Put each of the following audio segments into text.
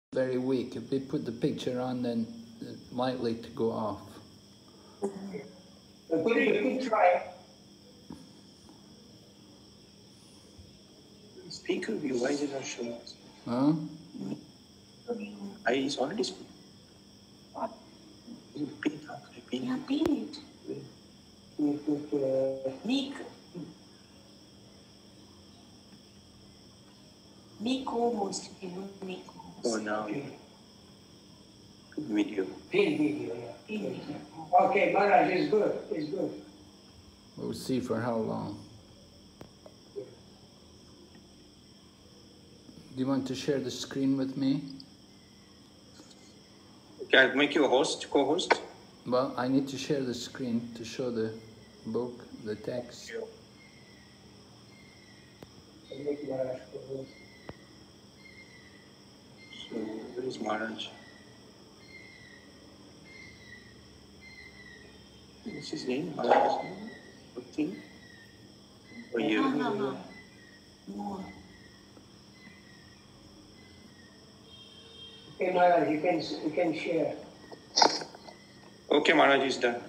very weak. If we put the picture on, then it's likely to go off. Put it, try. Speaker view, why is it not showing us? Huh? It's already speaking. You pin it up. Yeah, pin it. Nick. Nick almost. Oh, now. Video. Pin video, yeah. Okay, Maharaj, it's good. It's good. We'll see for how long. Do you want to share the screen with me? Can I make you a host, co-host? Well, I need to share the screen to show the book, the text. So, where is Maharaj? What's his name? Maharaj's name? Bhakti? Oh, you? No. Okay, Maharaj, you can share. Okay, Maharaj is done.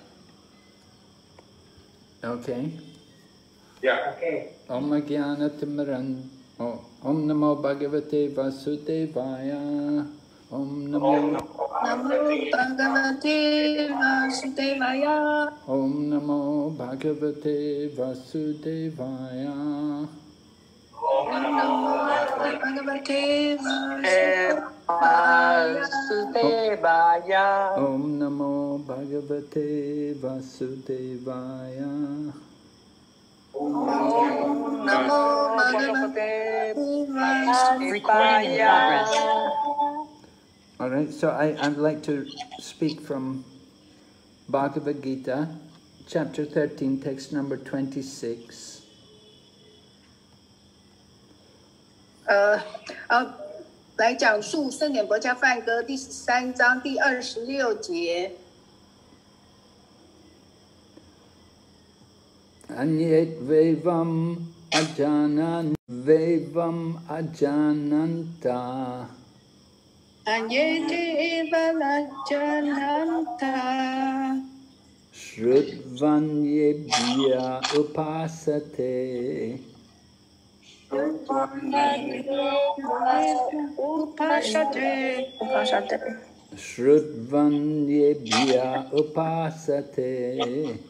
Okay. Yeah. Okay. Om Jnanatimaran. Om Namo Bhagavate Vasudevaya. Om Namo Bhagavate Vasudevaya. Om Namo Bhagavate Vasudevaya. Om Namo Bhagavate Vasudevaya. Om Namo Bhagavate Vasudevaya. Om Namo Bhagavate Vasudevaya. All right, so I'd like to speak from Bhagavad Gita, chapter 13, text number 26. 来讲述圣典国家梵歌第13章第26节。 Anyet vevam ajanan vevam ajananta. Anyete valajananta. Shrudvanyebhya upasate. Shrudvanyebhya upasate.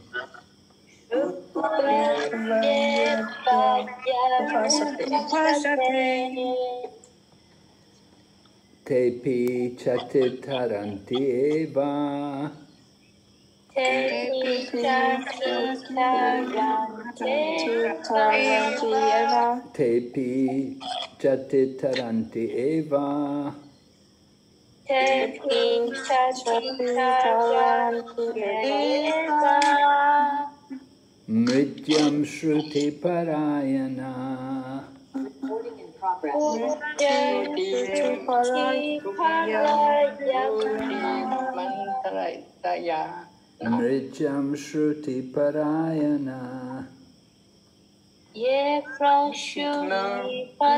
Tepi chatitaranti eva. Tepi chatitaranti eva. Mrityam shruti parayana. Mrityam shruti parayana. Ye from shruti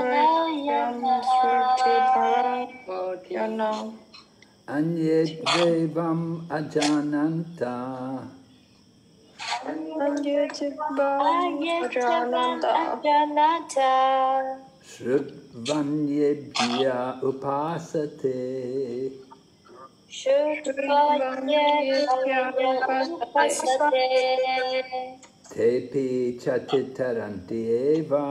parayana. Anyet vevam ajananta. Shrudvanyebhya upasate. Tepi chatitaranti eva.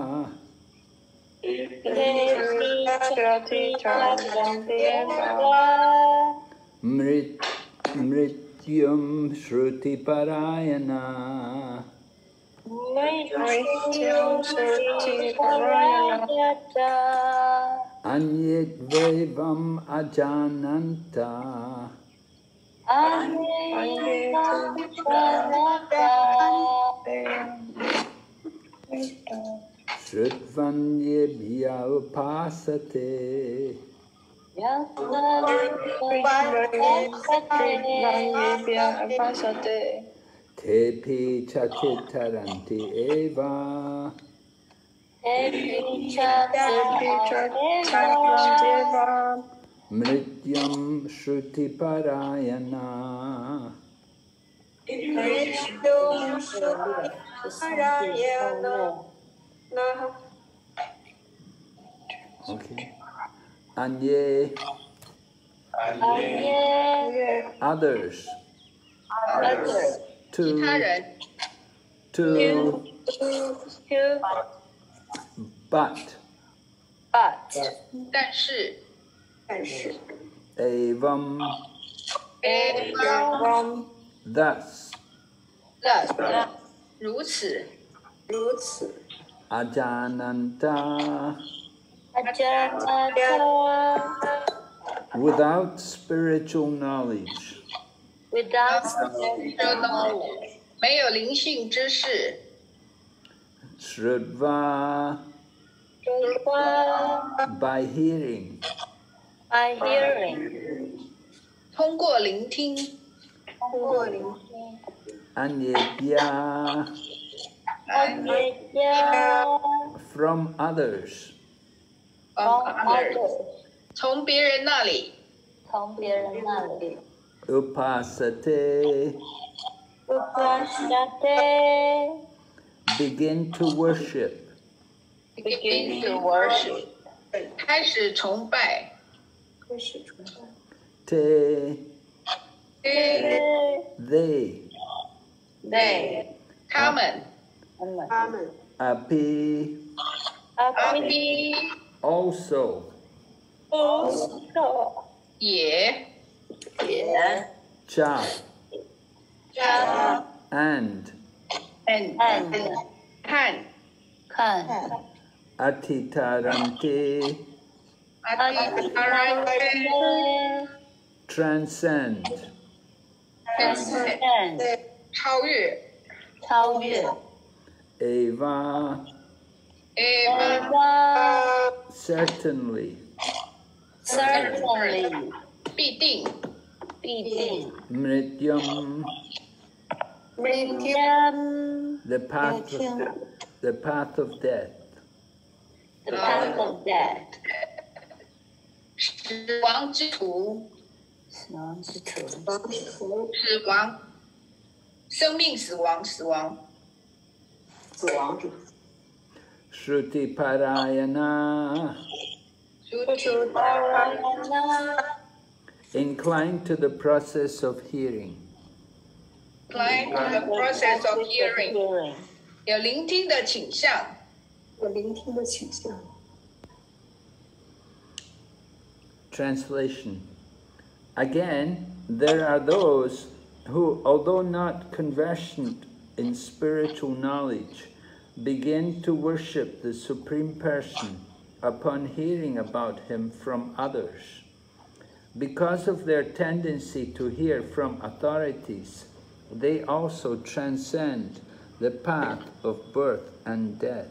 Mrityam shruti parayana. Anyet vevam ajananta. Shrudvanyebhya upasate. Tepi chatitaranti eva. Mrityam Shruti Parayana. Okay. Anye. Others. To. But. 但是 Evam. Thus. 如此 Ajananta. Without spiritual knowledge. 没有灵性知识 Shrudva. By hearing. 通过聆听 Anyebhya. From others. 从别人那里 Upasate. Begin to worship. begin to worship 开始崇拜 Te. They. 他们 Api. Also. 也 Cha. And. 看 Atitarante. Transcend. 超越 Eva. Certainly. 必定 Mrityam. The path of death. 死亡之途死亡生命死亡 Shruti Parayana. Inclined to the process of hearing. Inclined to the process of hearing 有聆听的倾向 Translation. Again, there are those who, although not conversant in spiritual knowledge, begin to worship the Supreme Person upon hearing about him from others. Because of their tendency to hear from authorities, they also transcend the path of birth and death.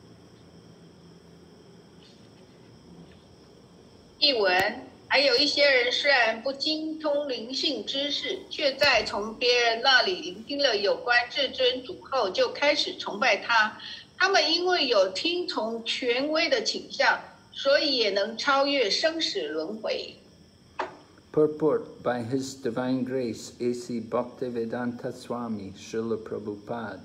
译文还有一些人虽然不精通灵性知识，却在从别人那里聆听了有关至尊主后，就开始崇拜他。他们因为有听从权威的倾向，所以也能超越生死轮回。 Purport by His Divine Grace, A.C. Bhaktivedanta Swami, Srila Prabhupada.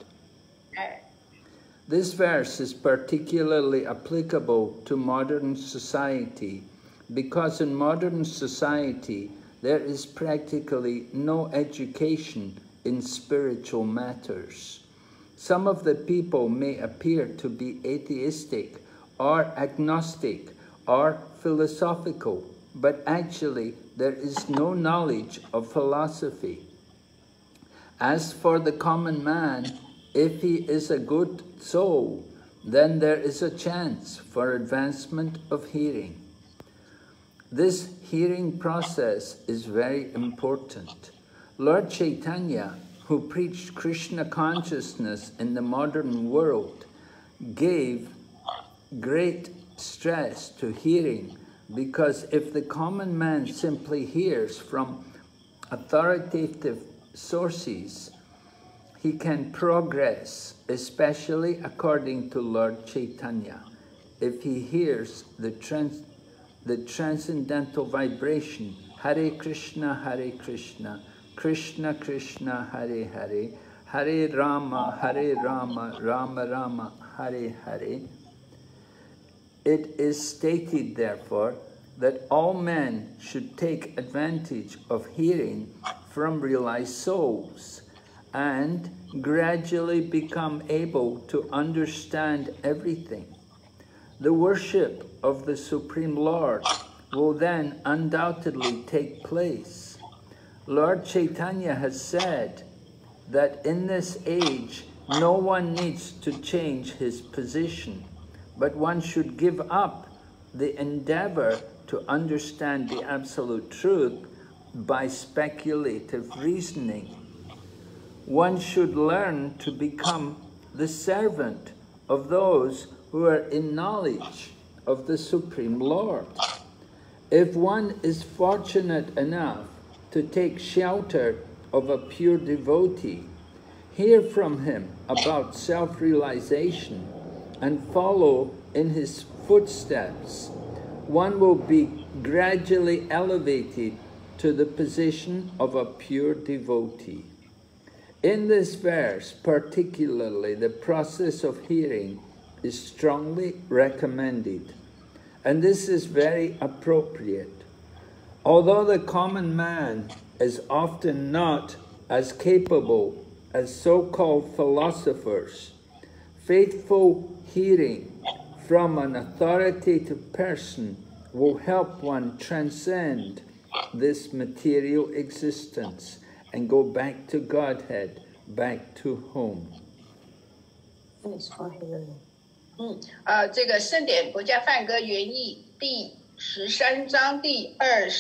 This verse is particularly applicable to modern society because in modern society there is practically no education in spiritual matters. Some of the people may appear to be atheistic or agnostic or philosophical, but actually there is no knowledge of philosophy. As for the common man, if he is a good soul, then there is a chance for advancement of hearing. This hearing process is very important. Lord Chaitanya, who preached Krishna consciousness in the modern world, gave great stress to hearing, because if the common man simply hears from authoritative sources, he can progress, especially according to Lord Chaitanya, if he hears the the transcendental vibration, Hare Krishna, Krishna Krishna, Hare Hare, Hare Rama, Rama Rama, Hare Hare. It is stated, therefore, that all men should take advantage of hearing from realized souls and gradually become able to understand everything. The worship of the Supreme Lord will then undoubtedly take place. Lord Chaitanya has said that in this age, no one needs to change his position, but one should give up the endeavor to understand the absolute truth by speculative reasoning. One should learn to become the servant of those who are in knowledge of the Supreme Lord. If one is fortunate enough to take shelter of a pure devotee, hear from him about self-realization, and follow in his footsteps, one will be gradually elevated to the position of a pure devotee. In this verse, particularly, the process of hearing is strongly recommended, and this is very appropriate. Although the common man is often not as capable as so-called philosophers, faithful hearing from an authoritative person will help one transcend this material existence and go back to Godhead, back to home. 这个圣典国家梵歌原译第13章第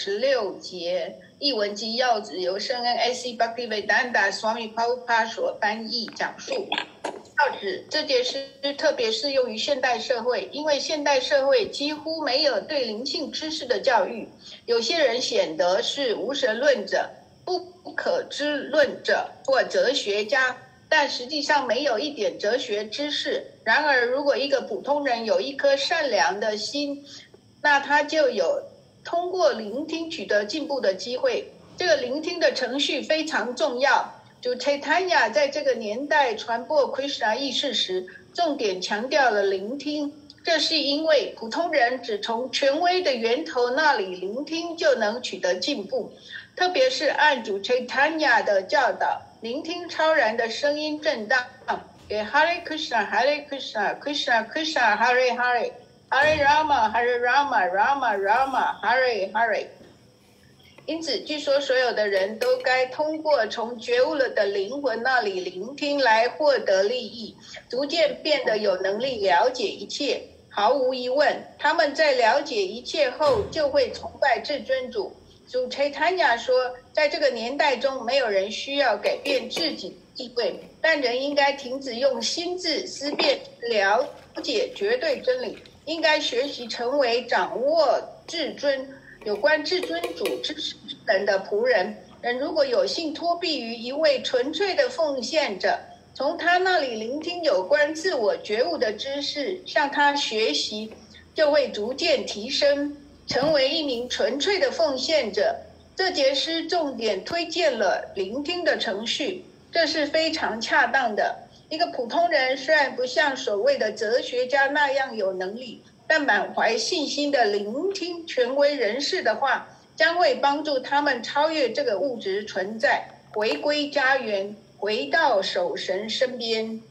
26节，译文及要旨由圣恩 A.C. Bhaktivedanta Swami Prabhupada 所翻译讲述。要旨这件事特别适用于现代社会，因为现代社会几乎没有对灵性知识的教育。有些人显得是无神论者、不可知论者或哲学家，但实际上没有一点哲学知识。然而，如果一个普通人有一颗善良的心，那他就有通过聆听取得进步的机会。这个聆听的程序非常重要。主 Chaitanya 在这个年代传播 Krishna 意识时，重点强调了聆听。这是因为普通人只从权威的源头那里聆听就能取得进步，特别是按主 Chaitanya 的教导，聆听超然的声音震荡，给 Hare Krishna Hare Krishna Krishna Krishna Hare Hare Hare Rama Hare Rama Rama Rama Hare Hare。因此，据说所有的人都该通过从觉悟了的灵魂那里聆听来获得利益，逐渐变得有能力了解一切。毫无疑问，他们在了解一切后就会崇拜至尊主。主 Chaitanya 说，在这个年代中，没有人需要改变自己的地位，但人应该停止用心智思辨了解绝对真理，应该学习成为掌握至尊有关至尊主知识人的仆人。人如果有幸托庇于一位纯粹的奉献者，从他那里聆听有关自我觉悟的知识，向他学习，就会逐渐提升，成为一名纯粹的奉献者。这节诗重点推荐了聆听的程序，这是非常恰当的。一个普通人虽然不像所谓的哲学家那样有能力，但满怀信心的聆听权威人士的话，将会帮助他们超越这个物质存在，回归家园，回到守神身边。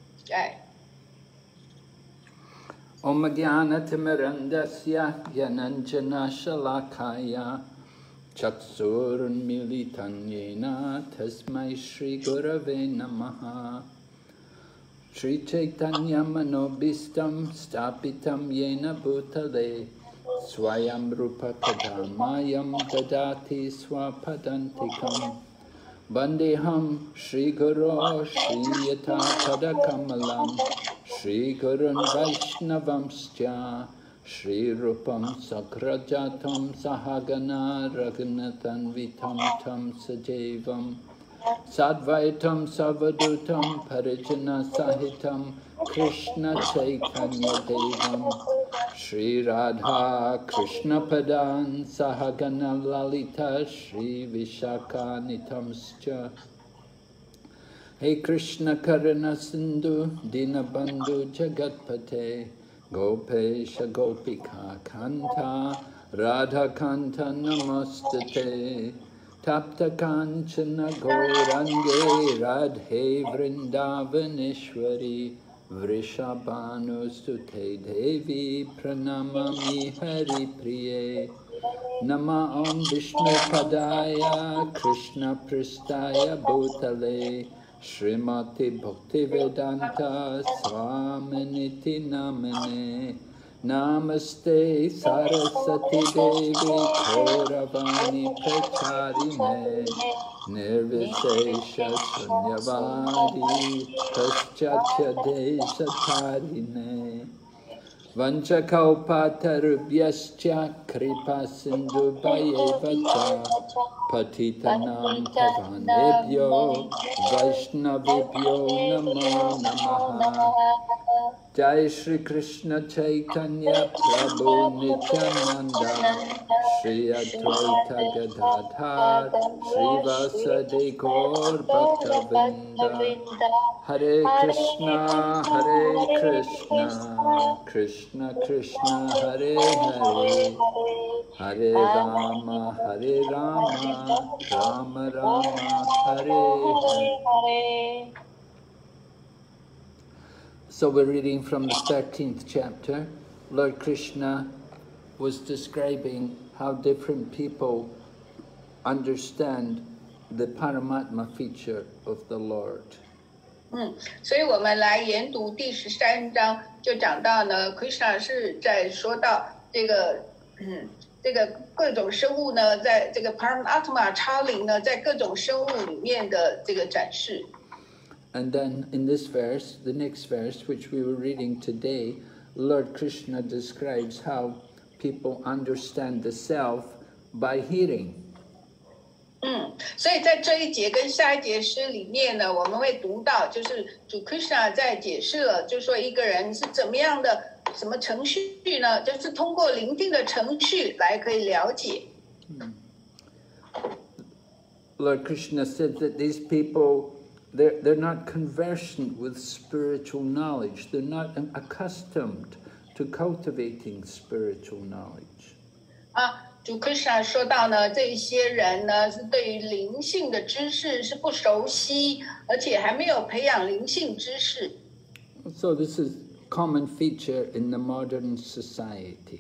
Om Jnana-timirandasya Yananjana Shalakaya Chaksurunmilitan Yena Tasmai Shri Gurave Namaha Shri Chaitanya Manobhistam Stapitam Yena Bhutale Swayam Rupa Kadamayam Dadati Swapadantikam Bandeham Shri Guru Shri Yata Padakamalam Shri Gurun Vaishnavamscha Shri Rupam Sakrajatam Sahagana Raghunathan Vitam Tam Sajevam Sadvaitam Savadutam Parijana Sahitam Krishna Chaitanya Devam Shri Radha Krishna Padan Sahagana Lalita Shri Vishaka Nitamscha Hey Krishna Karana Sindhu Dinabandhu Jagatpate Gopesha Gopika Kanta Radha Kanta Namastate Tapta Kanchana Gaurange Radhe Vrindavaneshwari Vrishabhanustute Devi Pranamami Hari Priye Nama Om Vishnu Padaya Krishna Pristaya Bhutale Srimati Bhaktivedanta Swaminiti Namane Namaste Saraswati Devi Kauravani Pracharine Nirvishesha Sunyavadi Paschatya Deshatarine Vanchakalpatarubhyascha Kripa Sindhu Bhayevacha Patitanam Pavanebhyo Vaishnavibhyo Namo Namaha Jai Shri Krishna Chaitanya Prabhu Nityananda Shri Advaita Gadadhar Shri Vasadi Gaur Bhaktavinda Hare Krishna Krishna Krishna Hare Hare Hare Rama Rama Rama Hare Hare. So we're reading from the 13th chapter. Lord Krishna was describing how different people understand the Paramatma feature of the Lord. 所以我们来研读第13章，就讲到呢 ，Krishna 是在说到这个各种生物呢，在这个 Paramatma 超灵呢，在各种生物里面的这个展示。 And then in this verse, the next verse, which we were reading today, Lord Krishna describes how people understand the self by hearing. 所以在这一节跟下一节诗里面呢，我们会读到，就是主 Krishna 在解释了，就是说一个人是怎么样的什么程序呢？就是通过聆听的程序来可以了解。 Lord Krishna said that these people, they're not conversant with spiritual knowledge. They're not accustomed to cultivating spiritual knowledge. 主 Krishna 说到呢，这些人呢是对于灵性的知识是不熟悉，而且还没有培养灵性知识。 So this is a common feature in the modern society.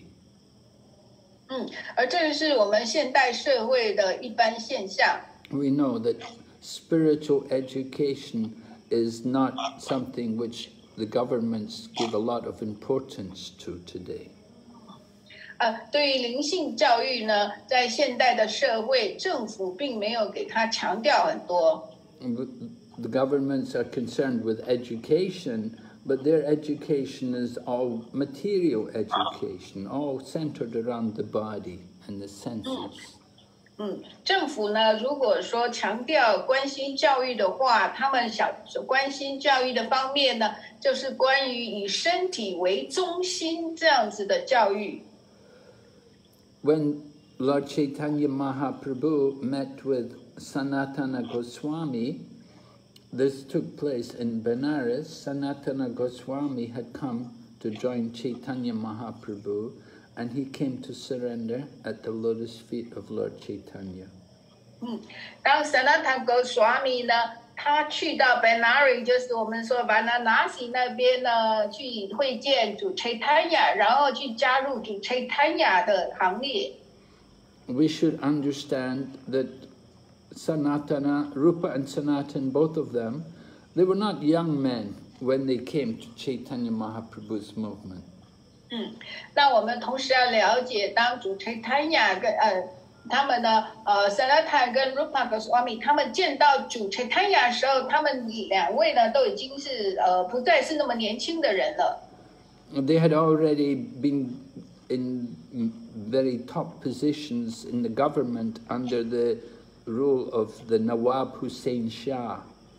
而这是我们现代社会的一般现象。 We know that spiritual education is not something which the governments give a lot of importance to today. 对于灵性教育呢，在现代的社会，政府并没有给他强调很多。 The governments are concerned with education, but their education is all material education, all centered around the body and the senses. 政府呢，如果说强调关心教育的话，他们关心教育的方面呢，就是关于以身体为中心这样子的教育。 When Lord Chaitanya Mahaprabhu met with Sanatana Goswami, this took place in Benares. Sanatana Goswami had come to join Chaitanya Mahaprabhu, and he came to surrender at the lotus feet of Lord Chaitanya. 当 Sanatana Goswami 呢，他去到 Benares， 就是我们说 Varanasi 那边呢，去会见主 Chaitanya， 然后去加入主 Chaitanya 的行列。 We should understand that Sanatana, Rupa and Sanatan, both of them, they were not young men when they came to Chaitanya Mahaprabhu's movement. 那我们同时要了解，当主 Chaitanya 跟他们呢Sanatan 跟 Rupa Goswami 他们见到主 Chaitanya 的时候，他们两位呢都已经是不再是那么年轻的人了。 They had already been in very top positions in the government under the rule of the Nawab Hussein Shah.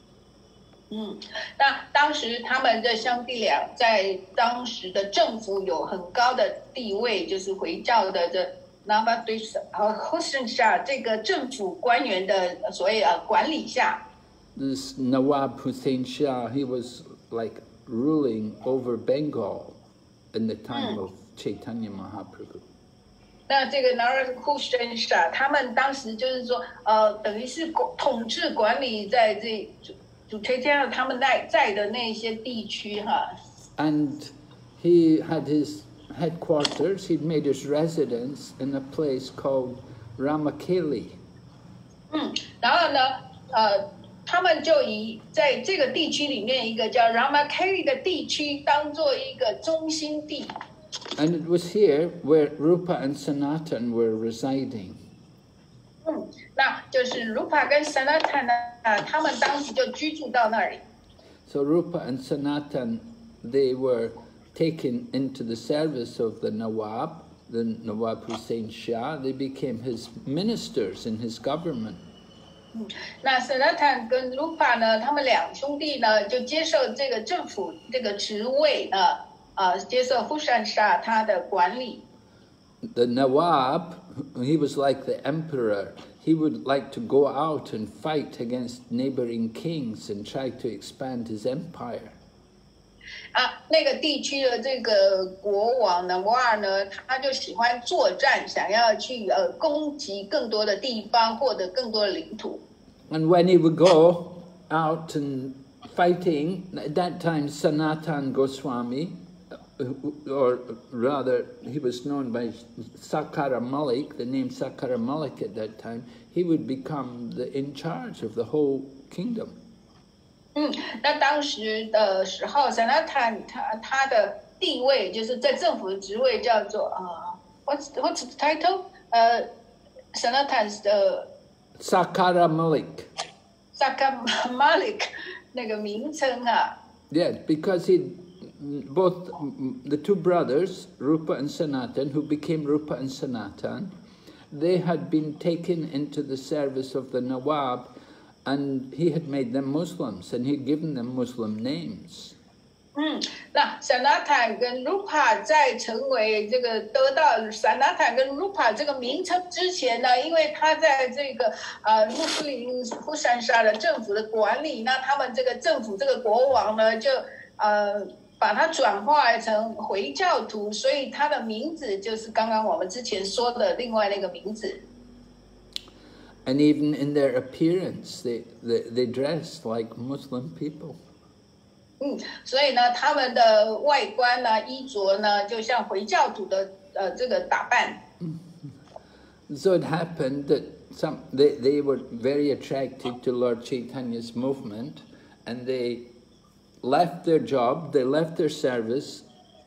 那当时他们的兄弟俩在当时的政府有很高的地位，就是回教的Nawab Hussein Shah 这个政府官员的所谓管理下。 This Nawab Hussein Shah, he was like ruling over Bengal in the time of Chaitanya Mahaprabhu. 那这个 Nawab Hussein Shah 他们当时就是说，等于是统治管理在这主推荐他们在的那些地区哈。 And he had his headquarters, he'd made his residence in a place called Ramakeli. 然后呢，他们就以在这个地区里面一个叫 Ramakeli 的地区当做一个中心地。 And it was here where Rupa and Sanatan were residing. 那就是 Rupa 跟 Sanatan 呢，他们当时就居住到那里。 So Rupa and Sanatan, they were taken into the service of the Nawab Hussein Shah. They became his ministers in his government. 那 Sanatan 跟 Rupa 呢，他们两兄弟呢，就接受这个政府这个职位接受 Hussein Shah 他的管理。 The Nawab, he was like the emperor. He would like to go out and fight against neighboring kings and try to expand his empire. 那个地区的这个国王呢，瓦尔呢，他就喜欢作战，想要去攻击更多的地方，获得更多的领土。 And when he would go out and fighting, at that time Sanatan Goswami, or rather he was known by Sakara Malik, the name Sakara Malik at that time, he would become in charge of the whole kingdom. 那当时的时候 ，Sanatan 他的地位就是在政府的职位叫做what's the title？ Sanatan's 的 Sakara Malik. Sakara Malik 那个名称啊。 Yes, because both the two brothers, Rupa and Sanatan, who became Rupa and Sanatan, they had been taken into the service of the Nawab, and he had made them Muslims, and he'd given them Muslim names. 那 Sanatan 跟 Rupa 在成为这个得到 Sanatan 跟 Rupa 这个名称之前呢，因为他在这个穆斯林Hussein Shah的政府的管理，那他们这个政府这个国王呢，就把它转化成回教徒，所以他的名字就是刚刚我们之前说的另外那个名字。 And even in their appearance, they dressed like Muslim people. 所以呢，他们的外观呢、衣着呢，就像回教徒的这个打扮。 So it happened that they were very attracted to Lord Chaitanya's movement, and they left their job, they left their service,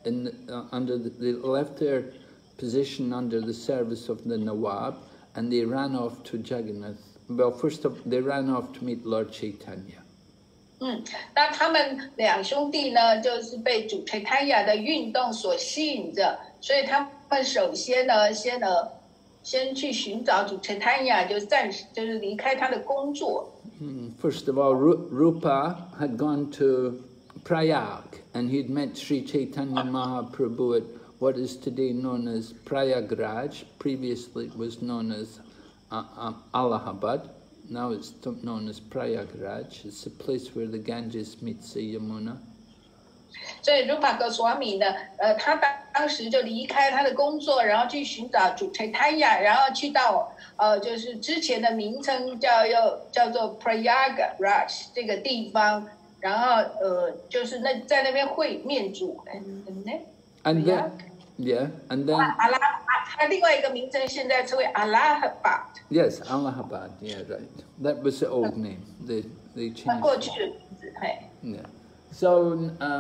they left their position under the service of the Nawab, and they ran off to Jagannath. Well, first they ran off to meet Lord Chaitanya. 那他们两兄弟呢，就是被主Chaitanya的运动所吸引着，所以他们首先呢，先去寻找主Chaitanya，就是离开他的工作。 First of all, Rupa had gone to Prayag, and he'd met Sri Chaitanya Mahaprabhu at what is today known as Prayagraj. Previously it was known as Allahabad. Now it's known as Prayagraj. It's a place where the Ganges meets the Yamuna. 所以 Rupa Goswami 呢，他当时就离开他的工作，然后去寻找主Chaitanya，然后去到就是之前的名称叫做 Prayagraj 这个地方，然后就是在那边会面主。 And then, yeah, and then. 他另外一个名称现在称为 Allahabad. Yes, Allahabad. Yeah, right. That was the old name. They changed. 过去的名字，嘿。 Yeah. So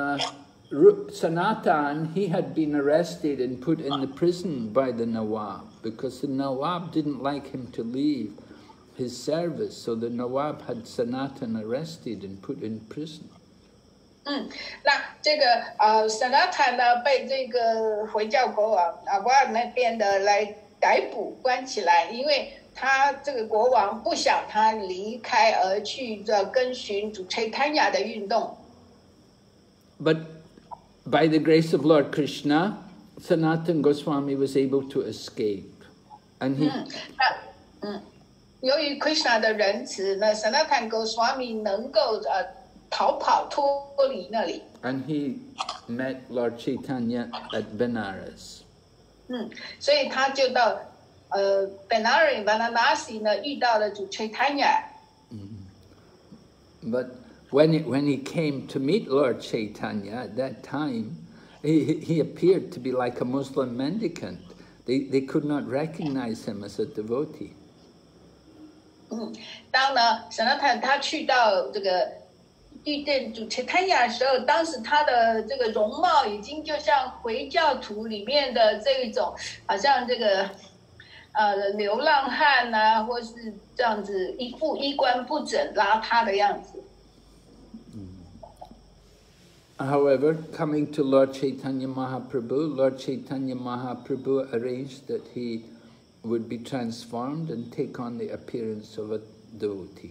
Sanatan, he had been arrested and put in the prison by the Nawab because the Nawab didn't like him to leave his service. So the Nawab had Sanatan arrested and put in prison. 那这个Sanatan 呢，被这个回教国王瓦尔那边的来逮捕关起来，因为他这个国王不想他离开，而去跟循主Chaitanya的运动。 But by the grace of Lord Krishna, Sanatana Goswami was able to escape, and he. 由于 Krishna 的仁慈呢，Sanatana Goswami 能够逃跑脱离那里。 And he met Lord Chaitanya at Benares. 所以他就到Varanasi 呢遇到了主 Chaitanya。 But when he came to meet Lord Chaitanya at that time, he appeared to be like a Muslim mendicant. They could not recognize him as a devotee. 当呢Sanatana他去到这个遇见主 Chaitanya 的时候，当时他的这个容貌已经就像回教徒里面的这一种，好像这个流浪汉啊，或是这样子一副衣冠不整、邋遢的样子。 However, coming to Lord Chaitanya Mahaprabhu, Lord Chaitanya Mahaprabhu arranged that he would be transformed and take on the appearance of a devotee.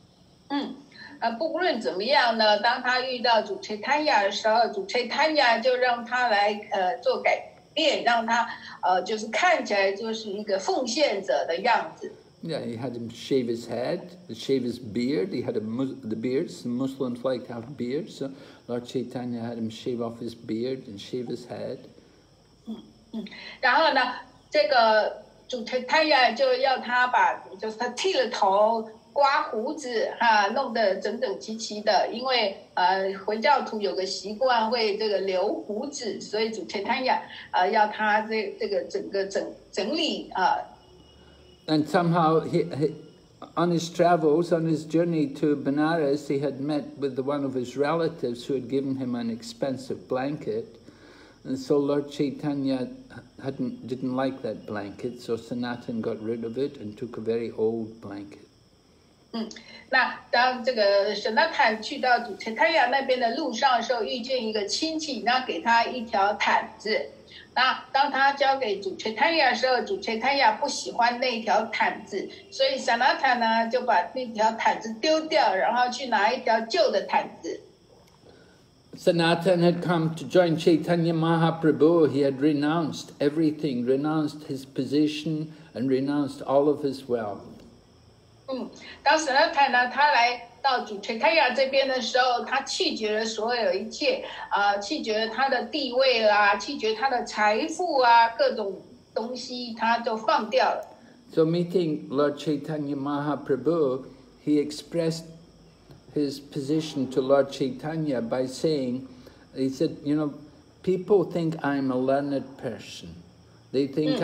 不论怎么样呢，当他遇到主 Chaitanya 的时候，主 Chaitanya 就让他来做改变，让他就是看起来就是一个奉献者的样子。 Yeah, he had him shave his head, shave his beard. He had the beards. The Muslims like to have beards, so Lord Chaitanya had him shave off his beard and shave his head. 然后呢，这个主 Chaitanya 就要他就是他剃了头。刮胡子弄得整整齐齐的，因为回教徒有个习惯会这个留胡子，所以主 Chaitanya 要他这个整个整理 And somehow he, on his travels, on his journey to Benares, he had met with one of his relatives who had given him an expensive blanket, and so Lord Chaitanya didn't like that blanket, so Sanatana got rid of it and took a very old blanket. 那当这个Sanatana去到主 Chaitanya 那边的路上的时候，遇见一个亲戚，那给他一条毯子。那当他交给主 Chaitanya 的时候，主 Chaitanya 不喜欢那条毯子，所以 Sanatana 呢就把那条毯子丢掉，然后去拿一条旧的毯子。 Sanatana had come to join Chaitanya Mahaprabhu. He had renounced everything, renounced his position, and renounced all of his wealth. 当Sanatana他来到主 Chaitanya 这边的时候，他弃绝了所有一切弃绝了他的地位啦，弃绝他的财富啊，各种东西他就放掉了。 So meeting Lord Chaitanya Mahaprabhu, he expressed his position to Lord Chaitanya by saying, he said, you know, people think I'm a learned person. They think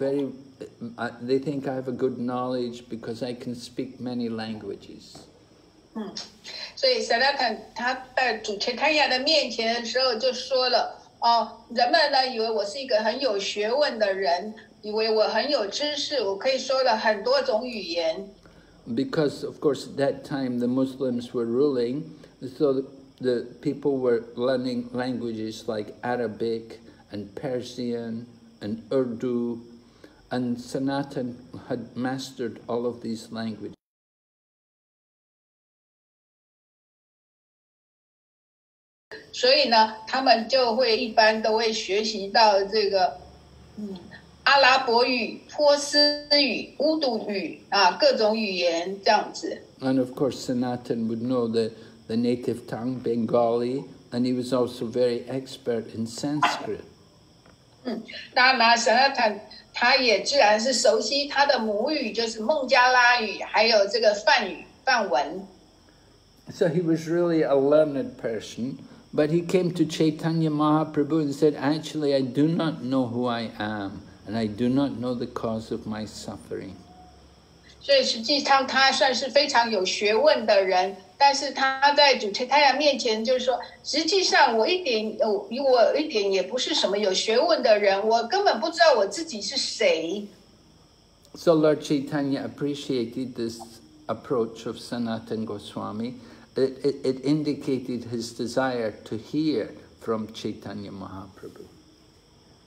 they think I have a good knowledge because I can speak many languages. 所以 Sanatana 他在主 Chaitanya 的面前的时候就说了，人们呢以为我是一个很有学问的人，以为我很有知识，我可以说了很多种语言。 Because of course at that time the Muslims were ruling, so the people were learning languages like Arabic and Persian and Urdu, and Sanatana had mastered all of these languages. 所以呢，他们就会一般都会学习到这个阿拉伯语、波斯语、乌杜语各种语言这样子。 And of course Sanatana would know the native tongue, Bengali, and he was also very expert in Sanskrit. 当然Sanatana他也自然是熟悉他的母语，就是孟加拉语，还有这个梵文。 So he was really a learned person, but he came to Chaitanya Mahaprabhu and said, actually, I do not know who I am, and I do not know the cause of my suffering. 所以实际上他算是非常有学问的人，但是他在主 Chaitanya 面前就是说，实际上我一点也不是什么有学问的人，我根本不知道我自己是谁。 So Lord Chaitanya appreciated this approach of Sanatana Goswami. It indicated his desire to hear from Chaitanya Mahaprabhu.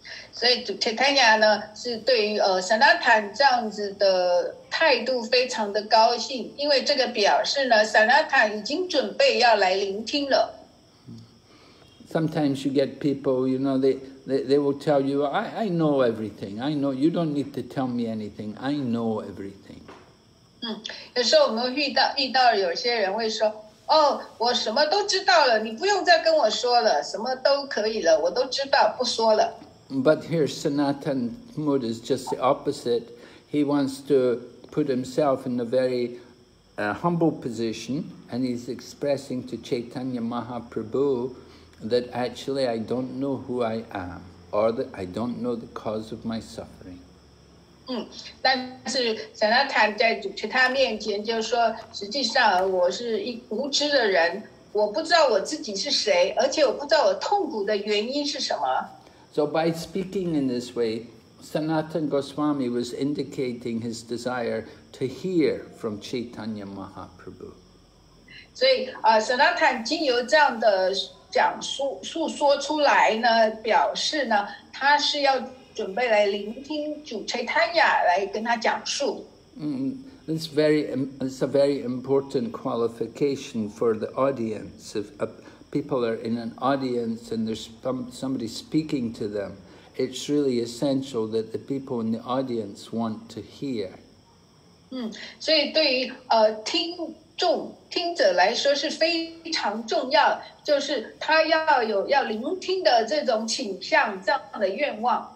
所以主切坦雅呢是对于萨那坦这样子的态度非常的高兴，因为这个表示呢萨那坦已经准备要来聆听了。 Sometimes you get people, you know, they will tell you, I know everything. I know, you don't need to tell me anything. I know everything. 有时候我们会遇到有些人会说，哦，我什么都知道了，你不用再跟我说了，什么都可以了，我都知道，不说了。 But here Sanatan mood is just the opposite. He wants to put himself in a very humble position, and he's expressing to Chaitanya Mahaprabhu that actually I don't know who I am, or that I don't know the cause of my suffering. 但是萨那坦在主持他面前就说，实际上我是一无知的人，我不知道我自己是谁，而且我不知道我痛苦的原因是什么。 So by speaking in this way, Sanatana Goswami was indicating his desire to hear from Chaitanya Mahaprabhu. 所以萨那坦经由这样的诉说出来呢，表示呢，他是要准备来聆听主Chaitanya来跟他讲述。 It's a very important qualification for the audience. If people are in an audience and there's somebody speaking to them, it's really essential that the people in the audience want to hear. 所以对于听者来说是非常重要，就是他要有要聆听的这种倾向，这样的愿望。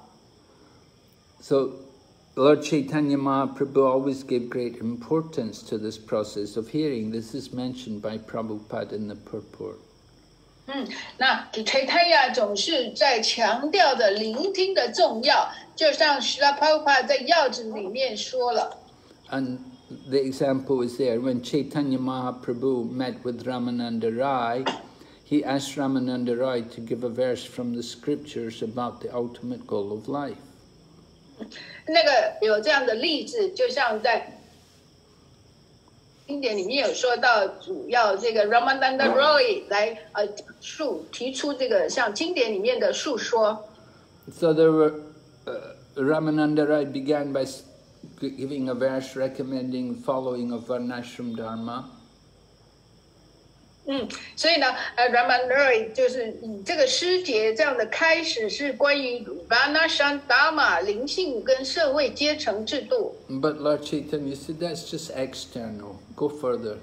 So Lord Chaitanya Mahaprabhu always gave great importance to this process of hearing. This is mentioned by Prabhupada in the purport. 那主Chaitanya总是在强调着聆听的重要，就像Srila Prabhupada在要旨里面说了。 And the example is there. When Chaitanya Mahaprabhu met with Ramananda Rai, he asked Ramananda Rai to give a verse from the scriptures about the ultimate goal of life. 那个有这样的例子，就像在经典里面有说到，主要这个 Ramananda Roy 来提出这个像经典里面的述说。 So there were Ramananda Rai began by giving a verse recommending following of Varnashram Dharma. 所以呢，Ramananda Roy 就是以这个诗节这样的开始，是关于 Varnashram Dharma 灵性跟社会阶层制度。 But Lord Chaitanya said that's just external. Go further.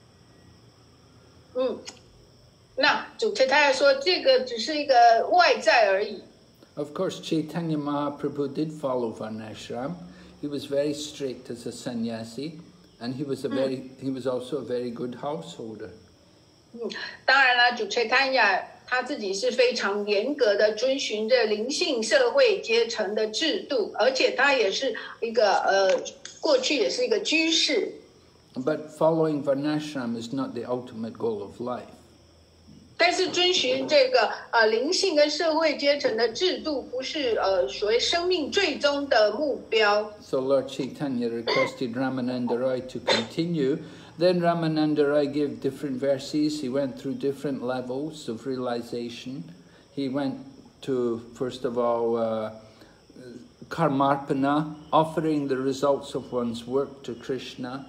那主Chaitanya说这个只是一个外在而已。 Of course, Chaitanya Mahaprabhu did follow Varnashram. He was very strict as a sannyasi, and he was also a very good householder. 当然了，主Chaitanya他自己是非常严格的遵循着灵性社会阶层的制度，而且他也是一个过去也是一个居士。 But following Varnashram is not the ultimate goal of life. 但是遵循这个灵性跟社会阶层的制度，不是所谓生命最终的目标。 So Lord Chaitanya requested Ramananda Roy to continue. Then Ramananda Roy gave different verses. He went through different levels of realization. He went to, first of all, Karmarpana, offering the results of one's work to Krishna.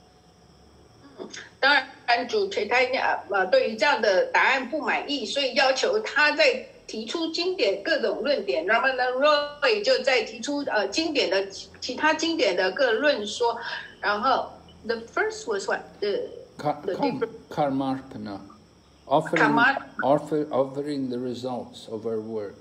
当然，主Chaitanya对于这样的答案不满意，所以要求他在提出经典各种论点。Ramananda Roy 就在提出经典的其他经典的各论说，然后。The first was what? Karmarpana, offering the results of our work.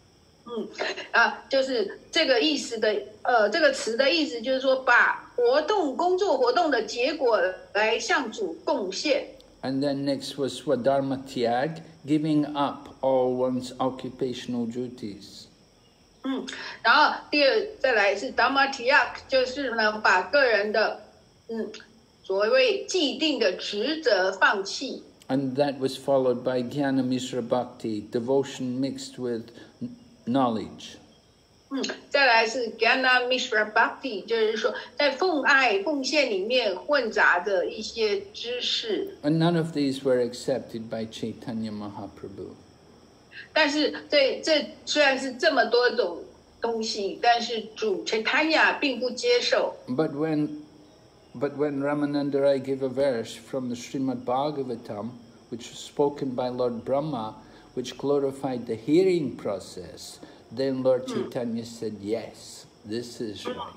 就是这个意思的，这个词的意思就是说，把工作活动的结果来向主贡献。 And then next was Swadharma Tyag, giving up all one's occupational duties. 然后再来是 Dharma Tyag， 就是呢把个人的所谓既定的职责放弃。 And that was followed by Jnana Mishra Bhakti, devotion mixed with knowledge. 再来是 Jnana Mishra Bhakti， 就是说在奉献里面混杂着一些知识。 And none of these were accepted by Chaitanya Mahaprabhu. 但是这虽然是这么多种东西，但是主 Chaitanya 并不接受。 But when Ramananda Rai gave a verse from the Srimad Bhagavatam, which was spoken by Lord Brahma, which glorified the hearing process, then Lord Chaitanya said, yes, this is right.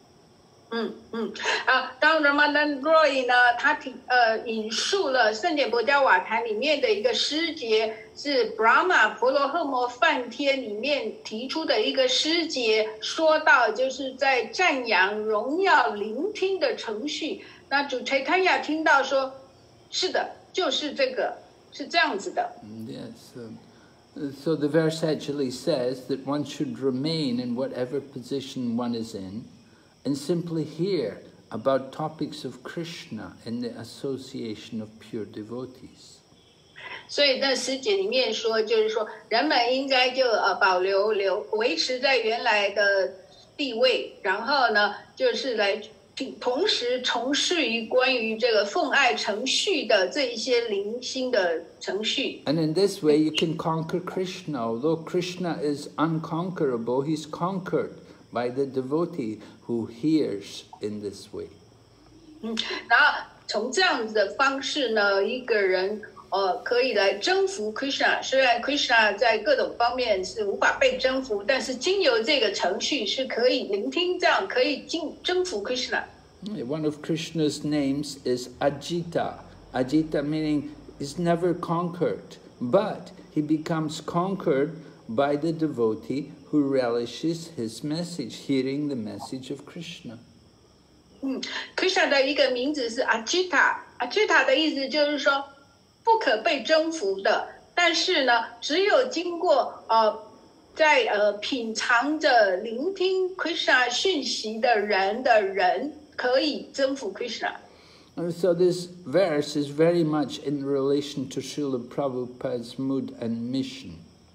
当 Ramananda Roy 呢，他引述了圣典博伽瓦坛里面的一个诗节，是 Brahma 婆罗诃摩梵天里面提出的一个诗节，说到就是在赞扬、荣耀、聆听的程序。那主 Chaitanya 听到说，是的，就是这个，是这样子的。 Yes. So the verse actually says that one should remain in whatever position one is in, and simply hear about topics of Krishna in the association of pure devotees. 所以那诗节里面说，就是说人们应该就维持在原来的地位，然后呢，就是来同时从事于关于这个奉爱程序的这一些灵心的程序。 And in this way you can conquer Krishna. Although Krishna is unconquerable, he's conquered by the devotee who hears in this way. 然后从这样子的方式呢，一个人可以来征服 Krishna。虽然 Krishna 在各种方面是无法被征服，但是经由这个程序是可以聆听，这样可以征服 Krishna。 One of Krishna's names is Ajita. Ajita meaning is never conquered, but he becomes conquered by the devotee who relishes his message, hearing the message of Krishna. Krishna 的一个名字是 Ajita。Ajita 的意思就是说不可被征服的，但是呢，只有经过在品尝着聆听 Krishna 讯息的人可以征服 Krishna。 And so this verse is very much in relation to Srila Prabhupada's mood and mission.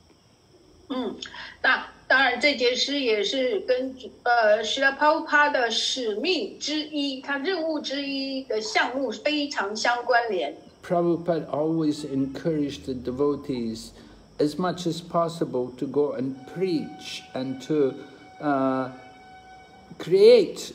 那当然这节诗也是跟Srila Prabhupada 的使命之一，他任务之一的项目非常相关联。 Prabhupada always encouraged the devotees as much as possible to go and preach and to create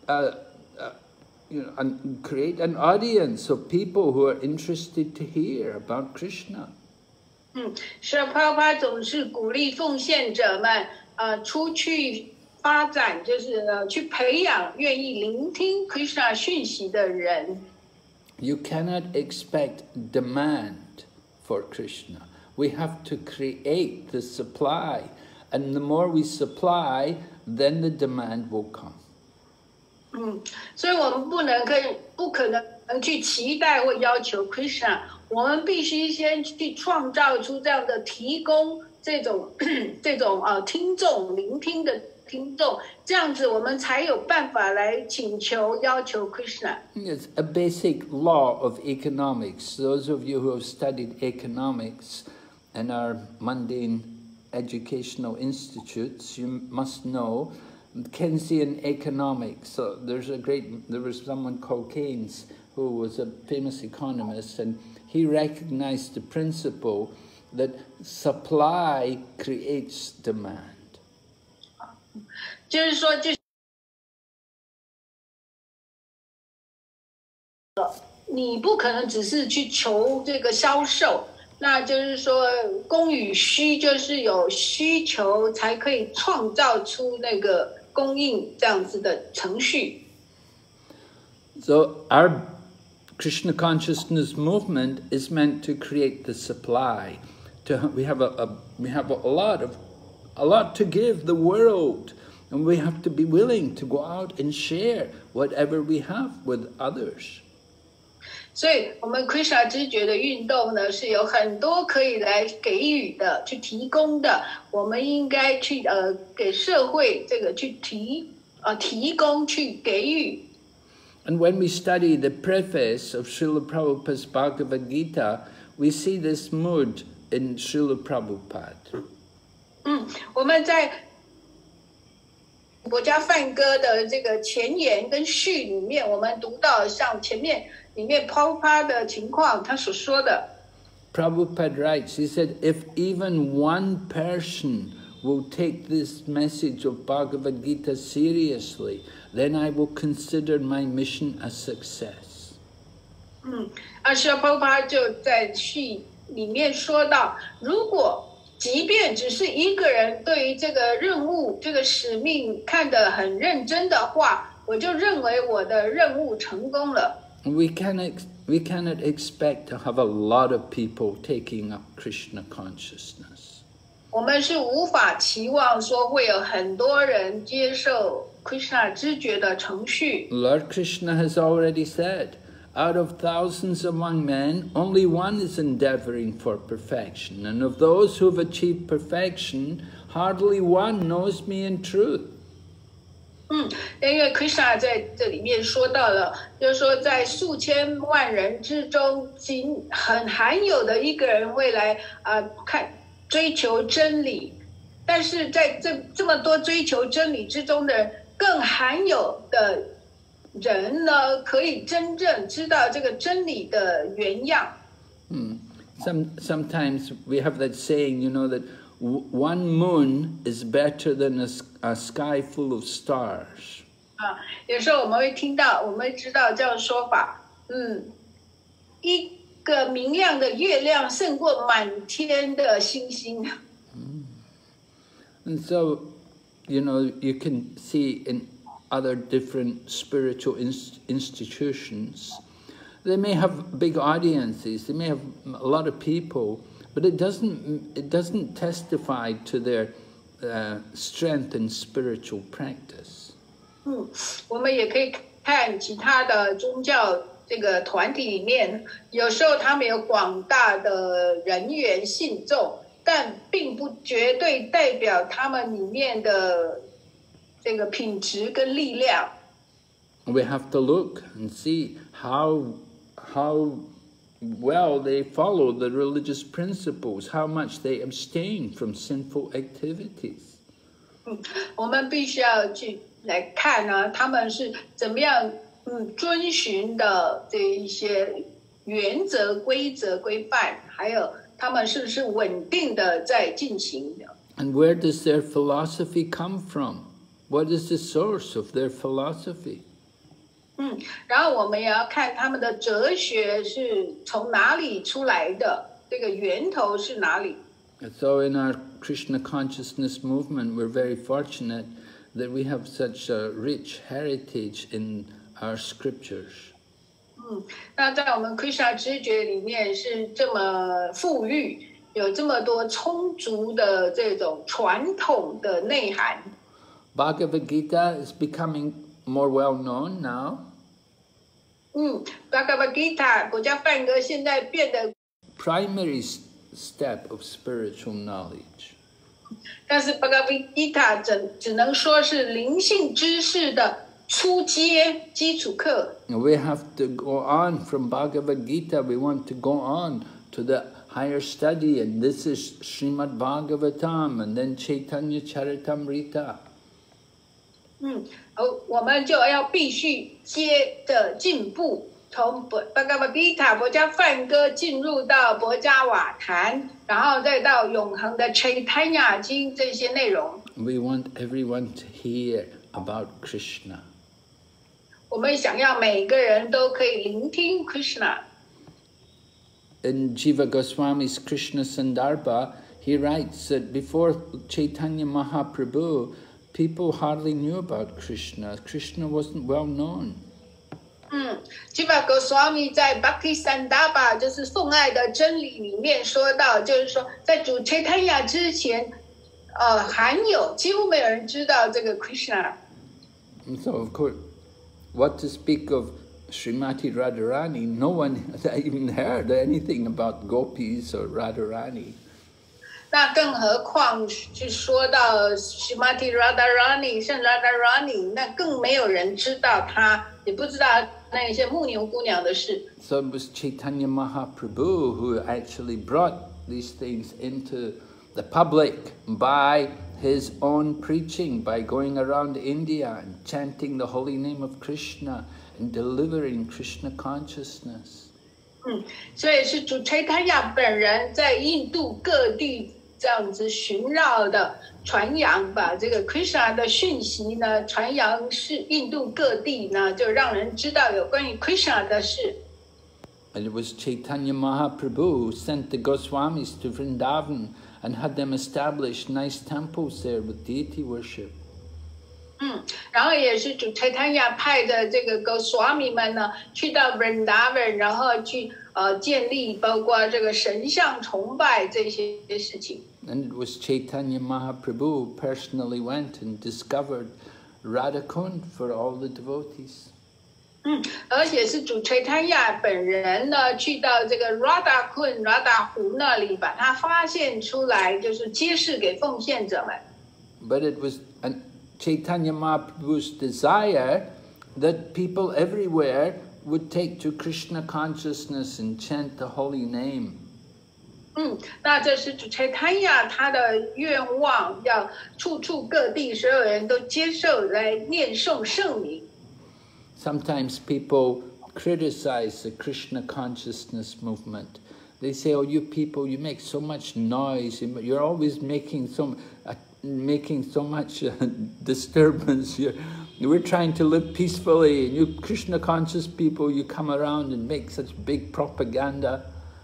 an audience of people who are interested to hear about Krishna. 是Prabhupada总是鼓励奉献者们出去发展，就是去培养愿意聆听 Krishna 讯息的人。 You cannot expect demand for Krishna. We have to create the supply, and the more we supply, then the demand will come. 所以我们不可能去期待或要求 Krishna， 我们必须先去创造出这样的提供这种听众聆听的听众，这样子我们才有办法来请求要求 Krishna。 It's a basic law of economics. Those of you who have studied economics in our mundane educational institutes, you must know Keynesian economics. So there was someone called Keynes who was a famous economist, and he recognized the principle that supply creates demand. 就是说，你不可能只是去求这个销售，那就是说供与需，就是有需求才可以创造出那个供应这样子的程序。 So our Krishna consciousness movement is meant to create the supply. We have a lot to give the world, and we have to be willing to go out and share whatever we have with others. 所以我们 Krishna 知觉的运动呢，是有很多可以来给予的，去提供的。我们应该去给社会这个去提供去给予。 And when we study the preface of Srila Prabhupada's Bhagavad Gita, we see this mood in Srila Prabhupada. 我们在国家梵歌的这个前言跟序里面，我们读到像前面里面Prabhupada的情况，他所说的。 Prabhupada writes, he said, if even one person will take this message of Bhagavad Gita seriously, then I will consider my mission a success. 释迦牟尼佛就在序里面说到，如果即便只是一个人对于这个任务、这个使命看得很认真的话，我就认为我的任务成功了。 We cannot expect to have a lot of people taking up Krishna consciousness. 我们是无法期望说会有很多人接受 Krishna 知觉的程序。 Lord Krishna has already said, out of thousands among men, only one is endeavoring for perfection. And of those who have achieved perfection, hardly one knows me in truth. 因为 Krishna 在这里面说到了，就是说在数千万人之中，很罕有的一个人会来追求真理，但是在这么多追求真理之中的人，更罕有的人呢，可以真正知道这个真理的原样。 Sometimes we have that saying, you know, that one moon is better than a sky full of stars. 有时候我们会听到，我们知道这样说法，一个明亮的月亮胜过满天的星星。 And so, you know, you can see in other different spiritual institutions, they may have big audiences, they may have a lot of people, but it doesn't testify to their strength in spiritual practice. 我们也可以看其他的宗教这个团体里面，有时候他们有广大的人员信众，但并不绝对代表他们里面的这个品质跟力量。 We have to look and see how well they follow the religious principles, how much they abstain from sinful activities. 我们必须要去来看呢，他们是怎么样遵循的这一些原则、规则、规范，还有他们是不是稳定的在进行的。 And where does their philosophy come from? What is the source of their philosophy? 然后我们也要看他们的哲学是从哪里出来的，这个源头是哪里。 So in our Krishna consciousness movement, we're very fortunate that we have such a rich heritage in our scriptures. 那在我们 Krishna 知觉里面是这么富裕，有这么多充足的这种传统的内涵。 Bhagavad Gita is becoming more well known now. Bhagavad Gita 国家梵歌现在变得 primary step of spiritual knowledge. 但是 Bhagavad Gita 只能说是灵性知识的初阶基础课。 We have to go on from Bhagavad Gita. We want to go on to the higher study, and this is Srimad Bhagavatam, and then Chaitanya Charitamrita. 我们就要必须接着进步，从 Bhagavad Gita 国家梵歌进入到博伽瓦坛，然后再到永恒的 Chaitanya 经这些内容。 We want everyone to hear about Krishna. 我们想要每个人都可以聆听 Krishna。 In Jiva Goswami's Krishna Sandarbha, he writes that before Chaitanya Mahaprabhu, people hardly knew about Krishna. Krishna wasn't well known. Jiva Goswami 在 Bhakti Sandarbha 就是奉爱的真理里面说到，就是说在主 Chaitanya 之前，几乎没有人知道这个 Krishna。 So of course, what to speak of Srimati Radharani? No one even heard anything about gopis or Radharani. 那更何况去说到 Srimati Radharani 圣 Radharani， 那更没有人知道他，也不知道那些牧牛姑娘的事。 So it was Chaitanya Mahaprabhu who actually brought these things into the public by his own preaching, by going around India and chanting the holy name of Krishna and delivering Krishna consciousness. 所以是主垂塔亚本人在印度各地这样子巡绕的传扬，把这个 Krishna 的讯息呢传扬是印度各地呢，就让人知道有关于 Krishna 的事。 And it was Chaitanya Mahaprabhu who sent the Goswamis to Vrindavan and had them establish nice temples there with deity worship. 然后也是主垂塔亚派的这个 Goswami 们呢，去到 Vrindavan， 然后去建立包括这个神像崇拜这些事情。 And it was Chaitanya Mahaprabhu who personally went and discovered Radhakund for all the devotees. 而且是主垂塔亚本人呢，去到这个 Radha 湖那里，把它发现出来，就是揭示给奉献者们。 But it was Chaitanya Mahaprabhu's desire that people everywhere would take to Krishna consciousness and chant the holy name. 那这是主垂塔亚他的愿望，要处处各地所有人都接受来念诵圣名。 Sometimes people criticize the Krishna consciousness movement. They say, "Oh, you people, you make so much noise. You're always making so much disturbance. We're trying to live peacefully, and you Krishna conscious people, you come around and make such big propaganda."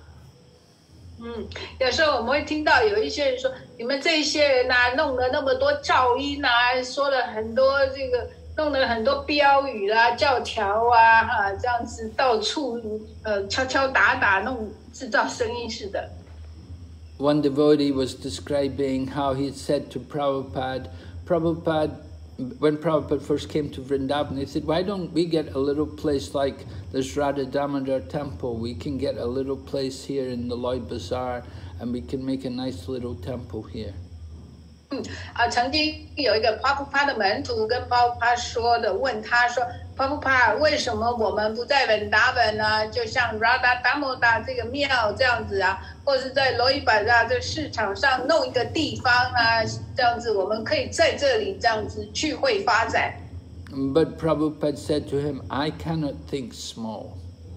有时候我们会听到有一些人说，你们这些人啊，弄了那么多噪音啊，说了很多这个，弄了很多标语啦、教条啊，这样子到处敲敲打打，制造声音似的。 One devotee was describing how he had said to Prabhupada, when Prabhupada first came to Vrindavan, he said, "Why don't we get a little place like this Radha Damodar temple? We can get a little place here in the Lloyd Bazaar, and we can make a nice little temple here." 曾经有一个 Prabhupada 的门徒跟 Prabhupada 说的，问他说 ，Prabhupada 为什么我们不在Vrindavan呢？就像 Radha Damodar 这个庙这样子啊，或是在罗伊巴扎这市场上弄一个地方啊，这样子我们可以在这里这样子聚会发展。 But Prabhupada said to him, "I cannot think small."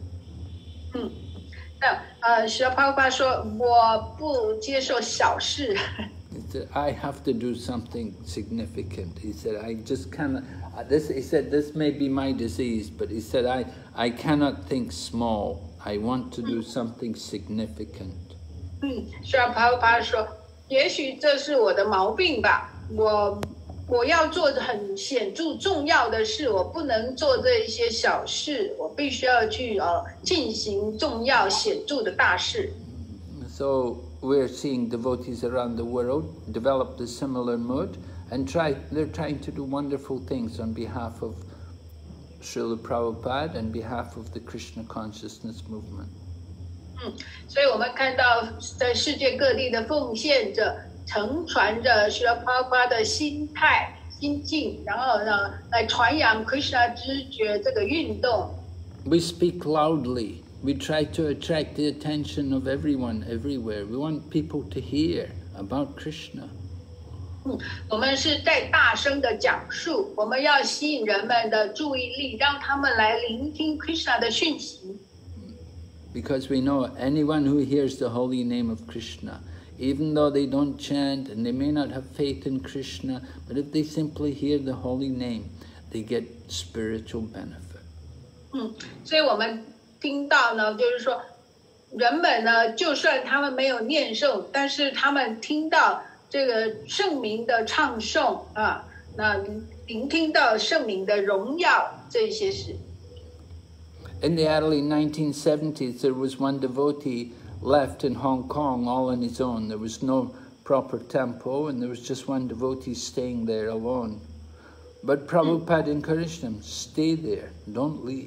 那Srila Prabhupada 说，我不接受小事。 He said, "I have to do something significant." He said, "I just cannot." He said, "This may be my disease," but he said, "I cannot think small. I want to do something significant." Srila Prabhupada 说，也许这是我的毛病吧。我要做很显著重要的事，我不能做这一些小事，我必须要去进行重要显著的大事。 So we're seeing devotees around the world develop the similar mood and they're trying to do wonderful things on behalf of Srila Prabhupada and behalf of the Krishna consciousness movement. 所以我们看到在世界各地的奉献者承传着 Srila Prabhupada 的心态、心境，然后呢来传扬 Krishna 知觉这个运动。 We speak loudly. We try to attract the attention of everyone, everywhere. We want people to hear about Krishna. 我们是在大声的讲述，我们要吸引人们的注意力，让他们来聆听 Krishna 的讯息。 Because we know anyone who hears the holy name of Krishna, even though they don't chant and they may not have faith in Krishna, but if they simply hear the holy name, they get spiritual benefit. 所以我们听到呢，就是说，人们呢，就算他们没有念诵，但是他们听到这个圣名的唱诵啊，那聆听到圣名的荣耀这些事。 In the early 1970s, there was one devotee left in Hong Kong all on his own. There was no proper temple, and there was just one devotee staying there alone. But Prabhupada encouraged him, "Stay there, don't leave."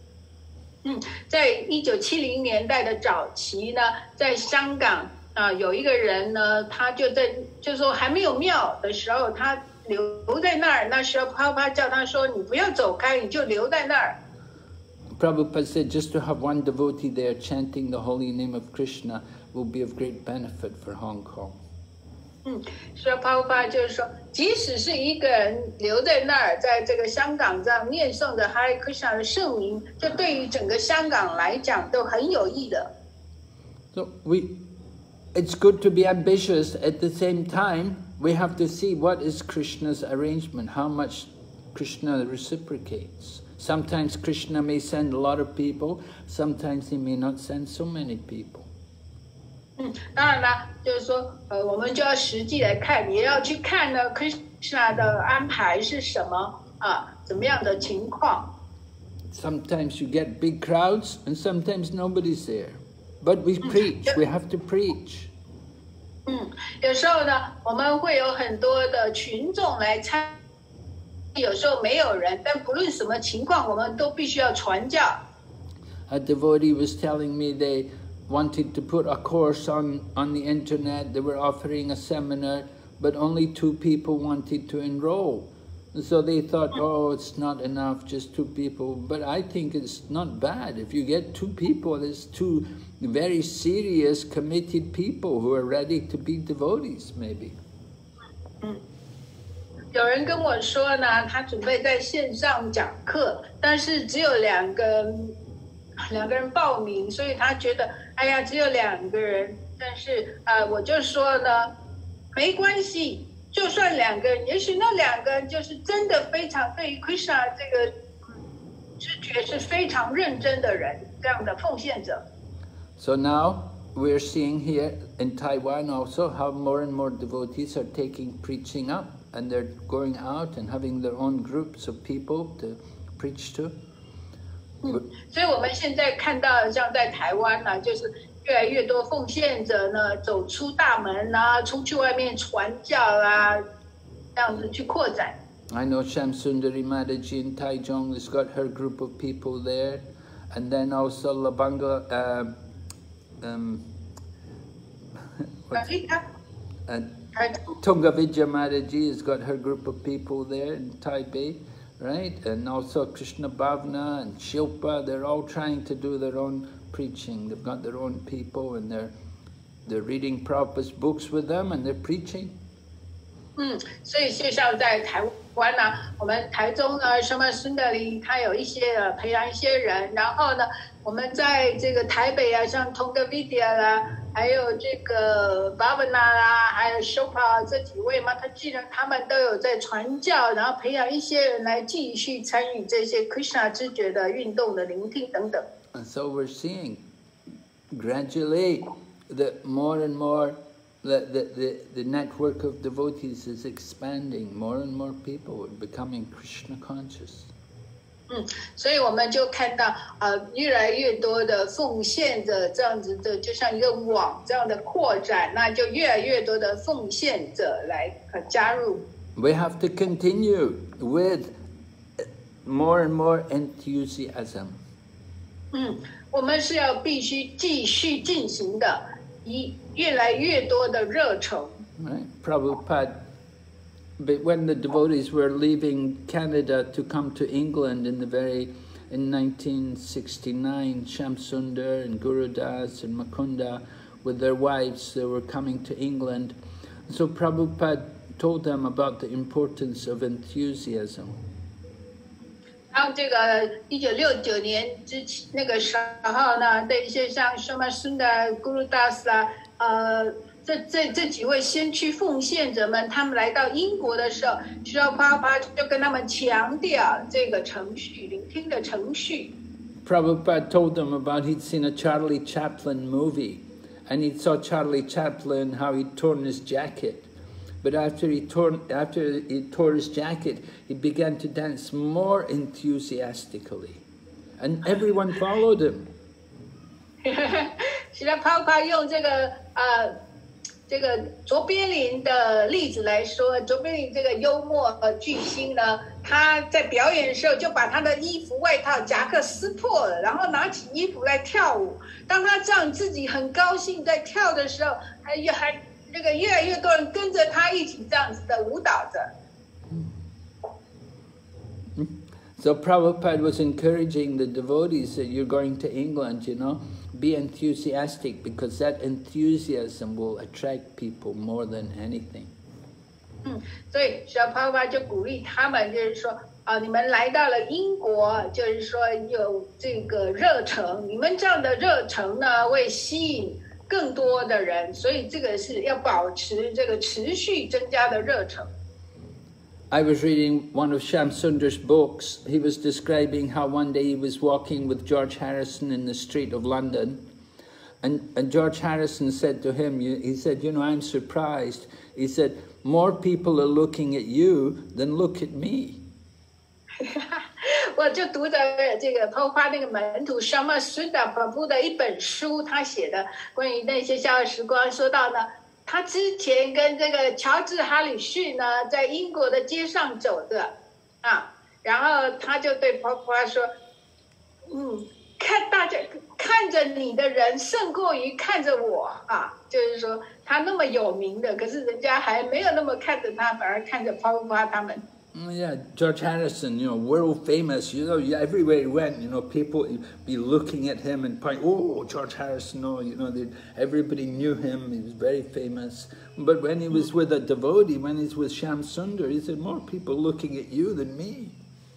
在1970年代的早期呢，在香港有一个人呢，他就说还没有庙的时候，他留在那儿。那时候Prabhupada叫他说：“你不要走开，你就留在那儿。” Prabhupada said just to have one devotee there chanting the holy name of Krishna will be of great benefit for Hong Kong. 所以Prabhupada就是说，即使是一个人留在那儿，在这个香港这样念诵着 Hare Krishna 的圣名，这对于整个香港来讲都很有益的。 So it's good to be ambitious. At the same time, we have to see what is Krishna's arrangement, how much Krishna reciprocates. Sometimes Krishna may send a lot of people, sometimes he may not send so many people. 当然啦，就是说，我们就要实际来看，也要去看呢 Krishna 的安排是什么啊，怎么样的情况。 Sometimes you get big crowds, and sometimes nobody's there. But we preach. We have to preach. 有时候呢，我们会有很多的群众来参，有时候没有人，但不论什么情况，我们都必须要传教。 A devotee was telling me they wanted to put a course on the internet. They were offering a seminar, but only 2 people wanted to enroll. And so they thought, oh, it's not enough, just 2 people. But I think it's not bad. If you get 2 people, it's 2 very serious, committed people who are ready to be devotees, maybe. 有人跟我说呢，他准备在线上讲课，但是只有2个人报名，所以他觉得，哎呀，只有2个人。但是我就说呢，没关系，就算2个人，也许那2个人就是真的非常对于 Krishna 这个知觉是非常认真的人，这样的奉献者。 So now we're seeing here in Taiwan also how more and more devotees are taking preaching up, and they're going out and having their own groups of people to preach to. 所以我们现在看到，像在台湾呢，就是越来越多奉献者呢走出大门啊，出去外面传教啊，这样子去扩展。 I know Shamsundari Mataji in Taichung has got her group of people there, and then also Labanga. Tungavidya Mataji has got her group of people there in Taipei, right? And also Krishna Bhavna and Shilpa, they're all trying to do their own preaching. They've got their own people, and they're reading Prabhupada's books with them, and they're preaching. 所以就像在台湾呢，我们台中呢，什么孙德林，他有一些培养一些人，然后呢，我们在这个台北啊，像 Tungavidya 啦，还有这个 Bhavana 啦，还有 Shilpa 这几位嘛，他们都有在传教，然后培养一些人来继续参与这些 Krishna 知觉的运动的聆听等等。 And so we're seeing gradually that more and more the network of devotees is expanding. More and more people are becoming Krishna conscious. 所以我们就看到越来越多的奉献者这样子的，就像一个网这样的扩展，那就越来越多的奉献者来加入。 We have to continue with more and more enthusiasm. 我们是要必须继续进行的，以越来越多的热忱。 Right? Prabhupada, but when the devotees were leaving Canada to come to England in 1969, Shamsundar and Gurudas and Mukunda, with their wives, they were coming to England. So Prabhupada told them about the importance of enthusiasm. 然后这个1969年之前那个时候呢，对一些像 Shamsundar、Gurudas 啊，这几位先驱奉献者们，他们来到英国的时候，需要Prabhupada就跟他们强调这个程序，聆听的程序。 Prabhupada told them about he'd seen a Charlie Chaplin movie, and he saw Charlie Chaplin how he'd torn his jacket. But after he tore his jacket, he began to dance more enthusiastically, and everyone followed him. 现在Prabhupada用这个卓别林的例子来说，卓别林这个幽默巨星呢，他在表演的时候就把他的衣服、外套、夹克撕破了，然后拿起衣服来跳舞。当他这样自己很高兴在跳的时候，还这个越来越多人跟着他一起这样子的舞蹈着。 So Prabhupada was encouraging the devotees that you're going to England, be enthusiastic because that enthusiasm will attract people more than anything. 所以小帕帕就鼓励他们，就是说你们来到了英国，就是说有这个热忱，你们这样的热忱呢，会吸引更多的人，所以这个是要保持这个持续增加的热忱。 I was reading one of Shyam Sundar's books. He was describing how one day he was walking with George Harrison in the street of London. And George Harrison said to him, he said, I'm surprised. He said, more people are looking at you than look at me. 我就读着这个泡花那个门徒 Shama Sundar Prabhu 的一本书，他写的关于那些消时光，说到呢，他之前跟这个乔治哈里逊呢，在英国的街上走的然后他就对泡花说，看大家看着你的人胜过于看着我就是说他那么有名的，可是人家还没有那么看着他，反而看着泡花他们。 Yeah, George Harrison, world famous. Everywhere he went, people be looking at him and point, oh, George Harrison, everybody knew him. He was very famous. But when he was with a devotee, when he's with Shyam Sundar, he said, more people looking at you than me.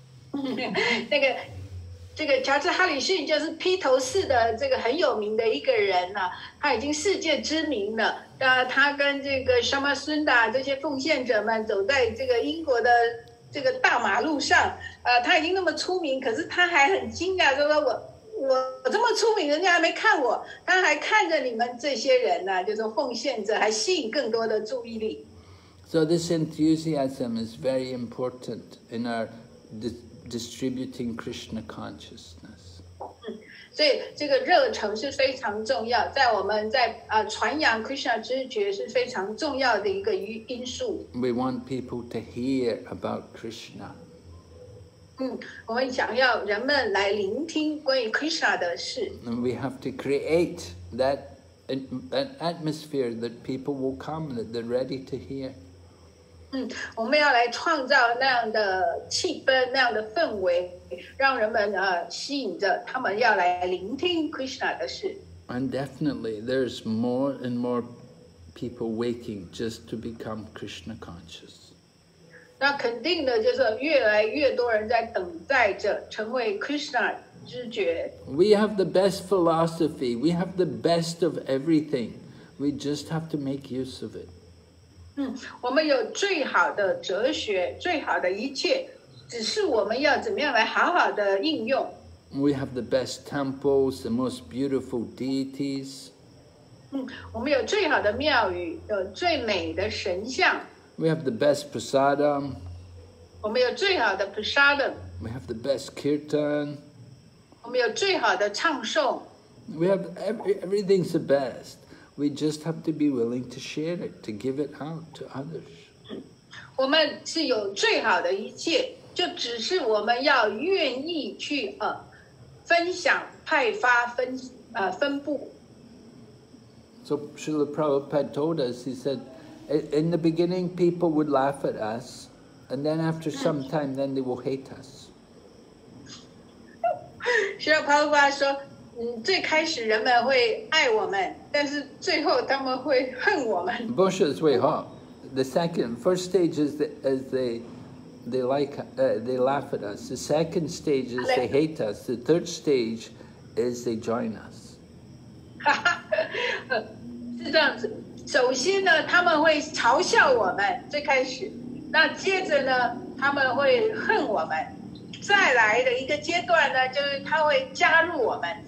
这个乔治哈里逊就是披头士的这个很有名的一个人他已经世界知名了。他跟这个 Shama Sundar 这些奉献者们走在这个英国的这个大马路上，他已经那么出名，可是他还很惊讶，说我这么出名，人家还没看我，他还看着你们这些人就是奉献者，还吸引更多的注意力。 So this enthusiasm is very important in our distributing Krishna consciousness. 所以这个热忱是非常重要，在我们在传扬 Krishna 知觉是非常重要的一个因素。 We want people to hear about Krishna. 我们想要人们来聆听关于 Krishna 的事。 And we have to create that atmosphere that people will come, that they're ready to hear. 我们要来创造那样的气氛，那样的氛围，让人们吸引着他们要来聆听 Krishna 的事。 And definitely, there's more and more people waiting just to become Krishna conscious. 那肯定的就是越来越多人在等待着成为 Krishna 知觉。 We have the best philosophy. We have the best of everything. We just have to make use of it. 我们有最好的哲学，最好的一切，只是我们要怎么样来好好的应用。 We have the best temples, the most beautiful deities. 我们有最好的庙宇，有最美的神像。 We have the best prasadam. 我们有最好的 prasadam. We have the best kirtan. 我们有最好的唱诵。 We have everything's the best. We just have to be willing to share it, to give it out to others. 我们是有最好的一切，就只是我们要愿意去分享、派发、分布。 So Srila Prabhupada told us, he said, in the beginning people would laugh at us, and then after some time, then they will hate us. Srila Prabhupada 说。最开始人们会爱我们，但是最后他们会恨我们。 Bosha's way up. The first stage is they laugh at us. The second stage is they hate us. The third stage is they join us. 是这样子。首先呢，他们会嘲笑我们，最开始。那接着呢，他们会恨我们。再来的一个阶段呢，就是他会加入我们。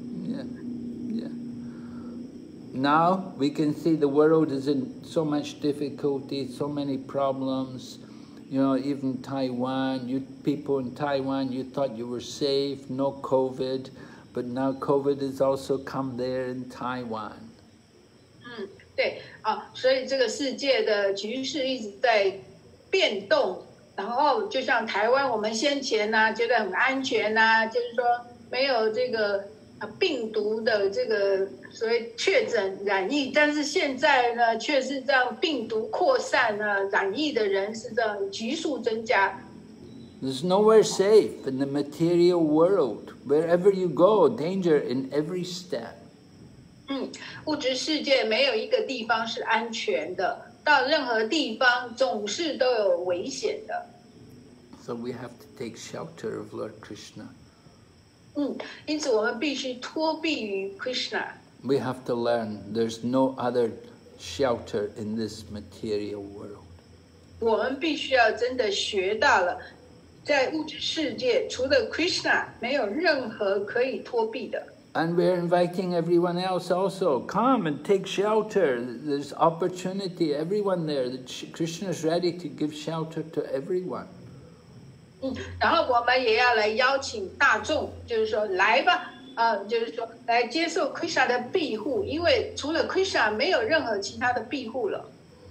Now we can see the world is in so much difficulty, so many problems. Even Taiwan, people in Taiwan, you thought you were safe, no COVID, but now COVID has also come there in Taiwan. 对所以这个世界的局势一直在变动，然后就像台湾，我们先前觉得很安全就是说没有这个病毒的这个所谓确诊染疫，但是现在呢，却是这样病毒扩散染疫的人是这样急速增加。 There's nowhere safe in the material world. Wherever you go, danger in every step. 物质世界没有一个地方是安全的，到任何地方总是都有危险的。 So we have to take shelter of Lord Krishna. 因此我们必须托庇于 Krishna。 We have to learn there's no other shelter in this material world. 我们必须要真的学到了，在物质世界除了 Krishna 没有任何可以托庇的。 And we're inviting everyone else also. Come and take shelter. There's opportunity. Everyone there. Krishna is ready to give shelter to everyone. 然后我们也要来邀请大众，就是说来吧，就是说来接受 Krishna 的庇护，因为除了 Krishna 没有任何其他的庇护了。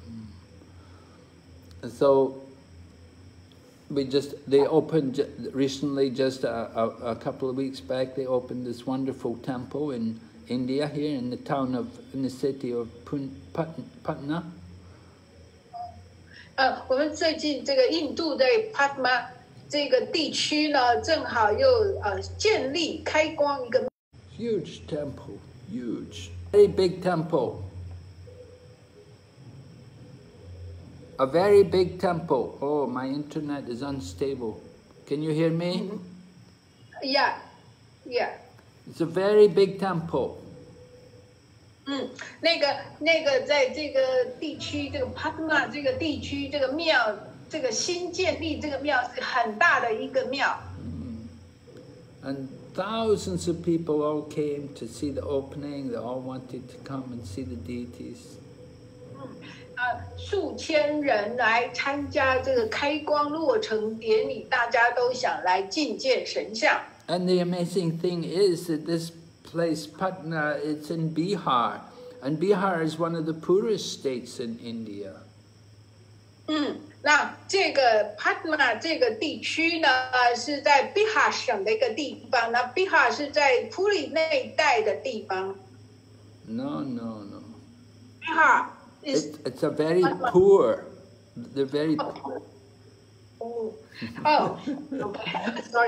So they opened recently, just a couple of weeks back, they opened this wonderful temple in India, here in the city of Patna. 我们最近这个印度的 Patna 这个地区呢，正好又建立开光一个 huge temple, huge, very big temple. A very big temple. Oh, my internet is unstable. Can you hear me? Yeah. It's a very big temple. 那个在这个地区，这个 Patna 这个地区，这个庙，这个新建立这个庙是很大的一个庙。 And thousands of people all came to see the opening. They all wanted to come and see the deities. 数千人来参加这个开光落成典礼，大家都想来觐见神像。 And the amazing thing is that this place, Patna, it's in Bihar. And Bihar is one of the poorest states in India. 那这个 Patna 这个地区呢，是在 Bihar 省的一个地方。那 Bihar 是在普里那一带的地方。 No. Bihar It's a very poor. They're very poor. Okay. Sorry.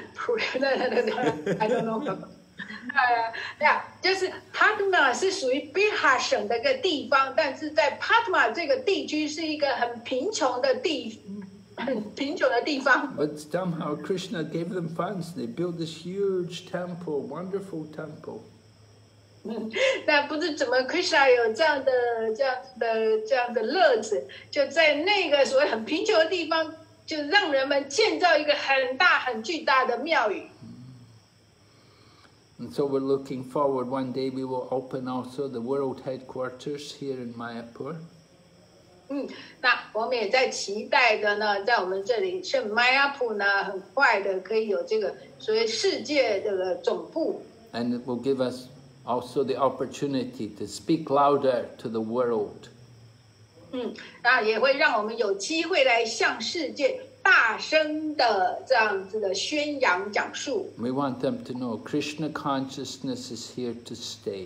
I don't know. 就是 Patna 是属于 Bihar 省的一个地方，但是在 Patna 这个地区是一个很贫穷的地方。 But somehow Krishna gave them funds. They built this huge temple, wonderful temple. 那不知怎么 Krishna 有这样的乐子，就在那个所谓很贫穷的地方，就让人们建造一个很大很巨大的庙宇。 And so we're looking forward. One day we will open also the world headquarters here in Mayapur. 那我们也在期待的呢，在我们这里圣迈亚普呢，很快的可以有这个所谓世界这个总部。 And it will give us also the opportunity to speak louder to the world. 那也会让我们有机会来向世界大声的这样子的宣扬讲述。 We want them to know Krishna consciousness is here to stay.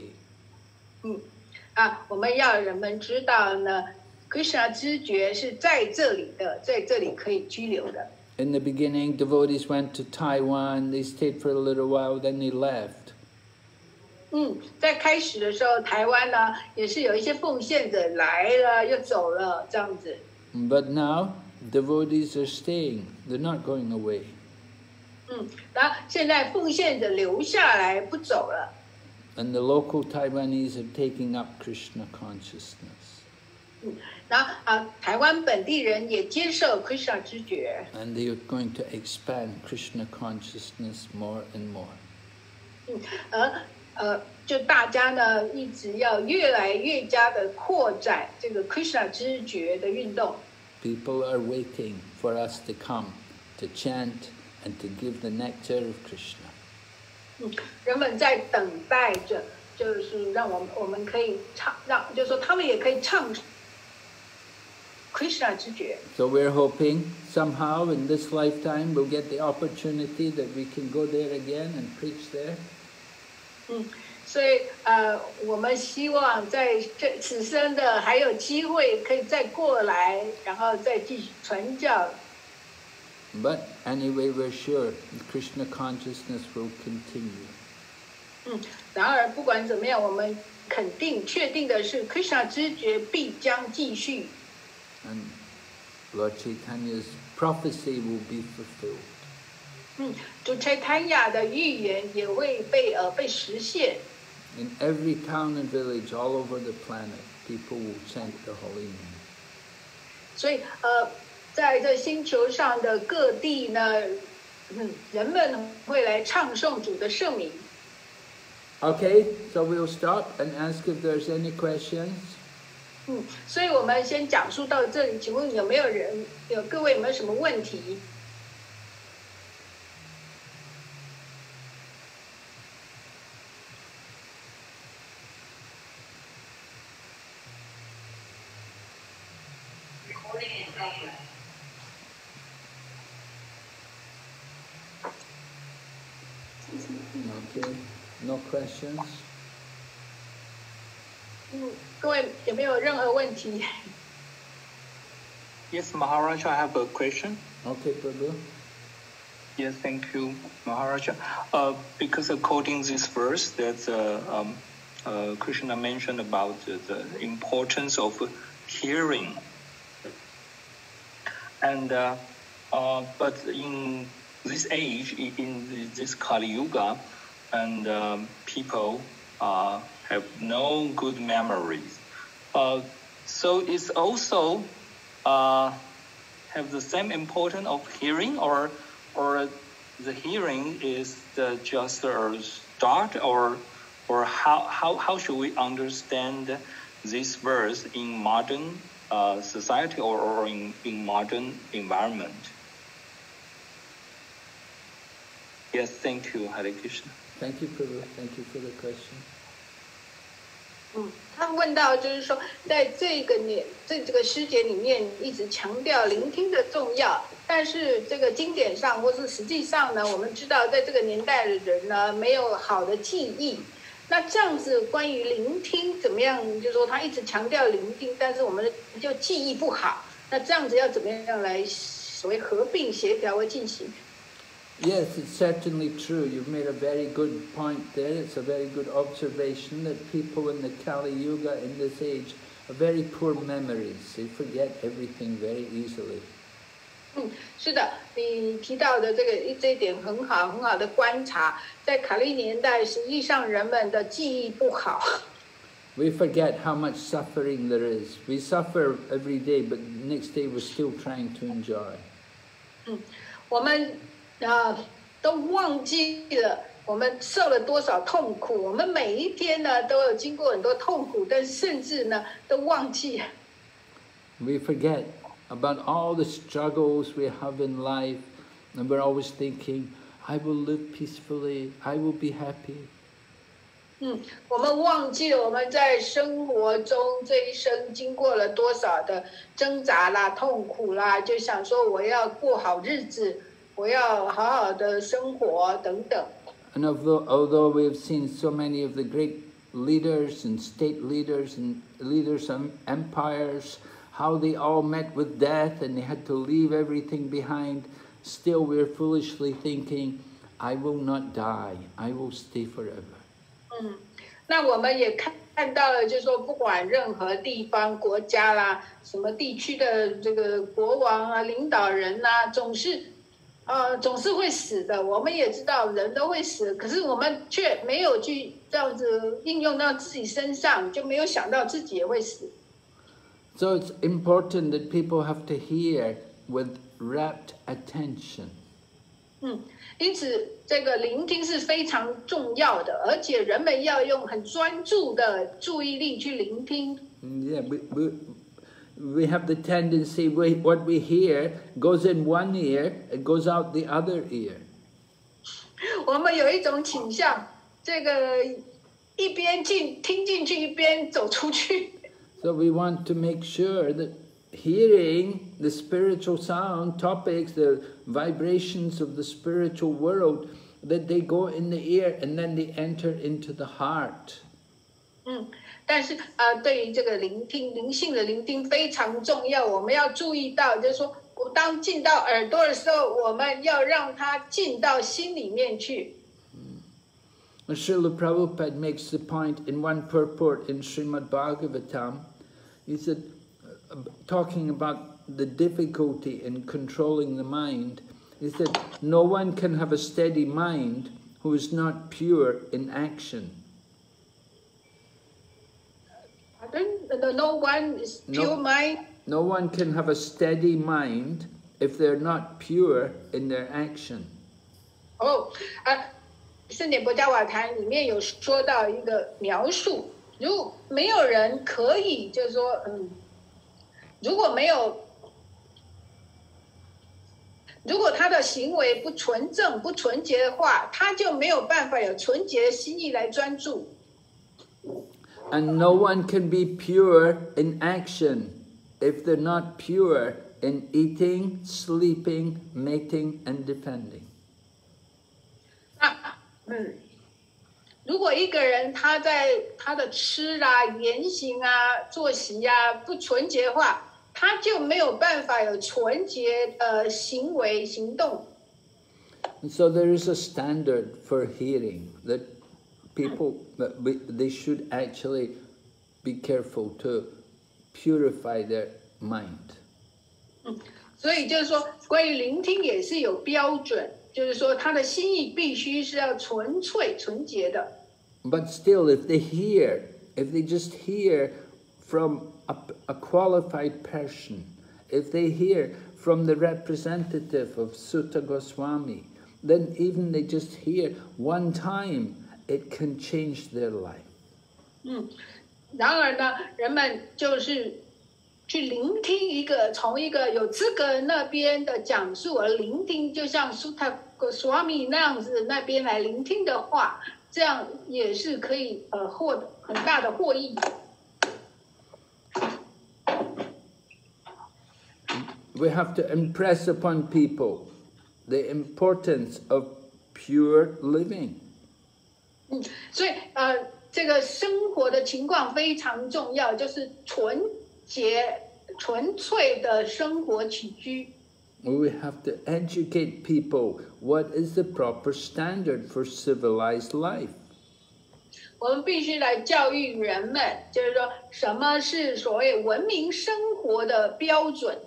我们要人们知道呢 ，Krishna 知觉是在这里的，在这里可以居留的。 In the beginning, devotees went to Taiwan. They stayed for a little while, then they left. 在开始的时候，台湾呢也是有一些奉献者来了又走了这样子。 But now, devotees are staying. They're not going away. 然后现在奉献者留下来不走了。 And the local Taiwanese are taking up Krishna consciousness. 然后台湾本地人也接受 Krishna 知觉。 And they are going to expand Krishna consciousness more and more. 就大家呢一直要越来越加的扩展这个 Krishna 知觉的运动。 People are waiting for us to come to chant and to give the nectar of Krishna. 人们在等待着，就是让我们可以唱，就是说他们也可以唱 Krishna 知觉。 So we're hoping somehow in this lifetime we'll get the opportunity that we can go there again and preach there. 所以我们希望在此生的还有机会可以再过来，然后再继续传教。 But anyway, we're sure Krishna consciousness will continue. 然而不管怎么样，我们肯定、确定的是 ，Krishna 知觉必将继续。 And Lord Chaitanya's prophecy will be fulfilled. 主Chaitanya的预言也会被实现。 In every town and village all over the planet, people will chant the holy name. 所以在这星球上的各地呢，人们会来唱诵主的圣名。 Okay, so we'll stop and ask if there's any questions. 所以我们先讲述到这里，请问有没有各位有没有什么问题？ Okay, no questions? 各位有没有任何问题？ Yes, Maharaj, I have a question. Okay, Prabhu. Yes, thank you, Maharaj. Because according to this verse, that Krishna mentioned about the importance of hearing. And but in this age, in this Kali Yuga, and people have no good memories. So it's also have the same importance of hearing, or the hearing is just a start, or how should we understand this verse in modern society or in modern environment? Yes, thank you, Hare Krishna. Thank you, Prabhu. Thank you for the question. 他问到就是说，在这个诗节里面一直强调聆听的重要，但是这个经典上或是实际上呢，我们知道在这个年代的人呢没有好的记忆。那这样子关于聆听怎么样？就是说他一直强调聆听，但是我们就记忆不好。那这样子要怎么样来所谓合并协调和进行？ Yes, it's certainly true. You've made a very good point there. It's a very good observation that people in the Kali Yuga in this age have very poor memories. They forget everything very easily. 是的，你提到的这一点很好，很好的观察。在卡利年代，实际上人们的记忆不好。 We forget how much suffering there is. We suffer every day, but the next day we're still trying to enjoy. 我们都忘记了我们受了多少痛苦。我们每一天呢都有经过很多痛苦，但甚至呢都忘记。 We forget about all the struggles we have in life, and we're always thinking, I will live peacefully, I will be happy. 我们忘记了我们在生活中这一生经过了多少的挣扎啦、痛苦啦，就想说我要过好日子，我要好好的生活等等。 And although we've seen so many of the great leaders and state leaders and leaders of empires, how they all met with death and they had to leave everything behind, still we're foolishly thinking, I will not die, I will stay forever. 那我们也看到了，就是说，不管任何地方、国家啦，什么地区的这个国王啊、领导人呐，总是会死的。我们也知道人都会死，可是我们却没有去这样子应用到自己身上，就没有想到自己也会死。 So it's important that people have to hear with rapt attention. 因此这个聆听是非常重要的，而且人们要用很专注的注意力去聆听。 Yeah, we have the tendency, what we hear goes in one ear, it goes out the other ear. 我们有一种倾向，这个一边听进去，一边走出去。 So we want to make sure that hearing the spiritual sound topics, the vibrations of the spiritual world, that they go in the ear and then they enter into the heart. 但是对于这个聆听灵性的聆听非常重要，我们要注意到，就是说当进到耳朵的时候，我们要让它进到心里面去。 Srila Prabhupada makes the point in one purport in Srimad Bhagavatam. He said, talking about the difficulty in controlling the mind, he said, no one can have a steady mind who is not pure in action. No one is pure mind. No one can have a steady mind if they're not pure in their action. 圣典博伽瓦坛里面有说到一个描述，如果没有人可以，就是说，如果他的行为不纯正、不纯洁的话，他就没有办法有纯洁的心意来专注。 And no one can be pure in action if they're not pure in eating, sleeping, mating, and defending. 如果一个人他在他的吃啊、言行啊、作息啊不纯洁的话，他就没有办法有纯洁的行为行动。 And so there is a standard for hearing that people, they should actually be careful to purify their mind. 所以就是说，关于聆听也是有标准。就是说，他的心意必须是要纯粹、纯洁的。 But still, if they just hear from a qualified person, if they hear from the representative of Sutta Goswami, then even they just hear one time, it can change their life. 然而呢，人们就是去聆听从一个有资格人那边的讲述而聆听，就像Sutta Goswami 那样子那边来聆听的话，这样也是可以获得很大的获益。 We have to impress upon people the importance of pure living. 所以这个生活的情况非常重要，就是纯洁、纯粹的生活起居。 We have to educate people what is the proper standard for civilized life. 我们必须来教育人们，就是说什么是所谓文明生活的标准。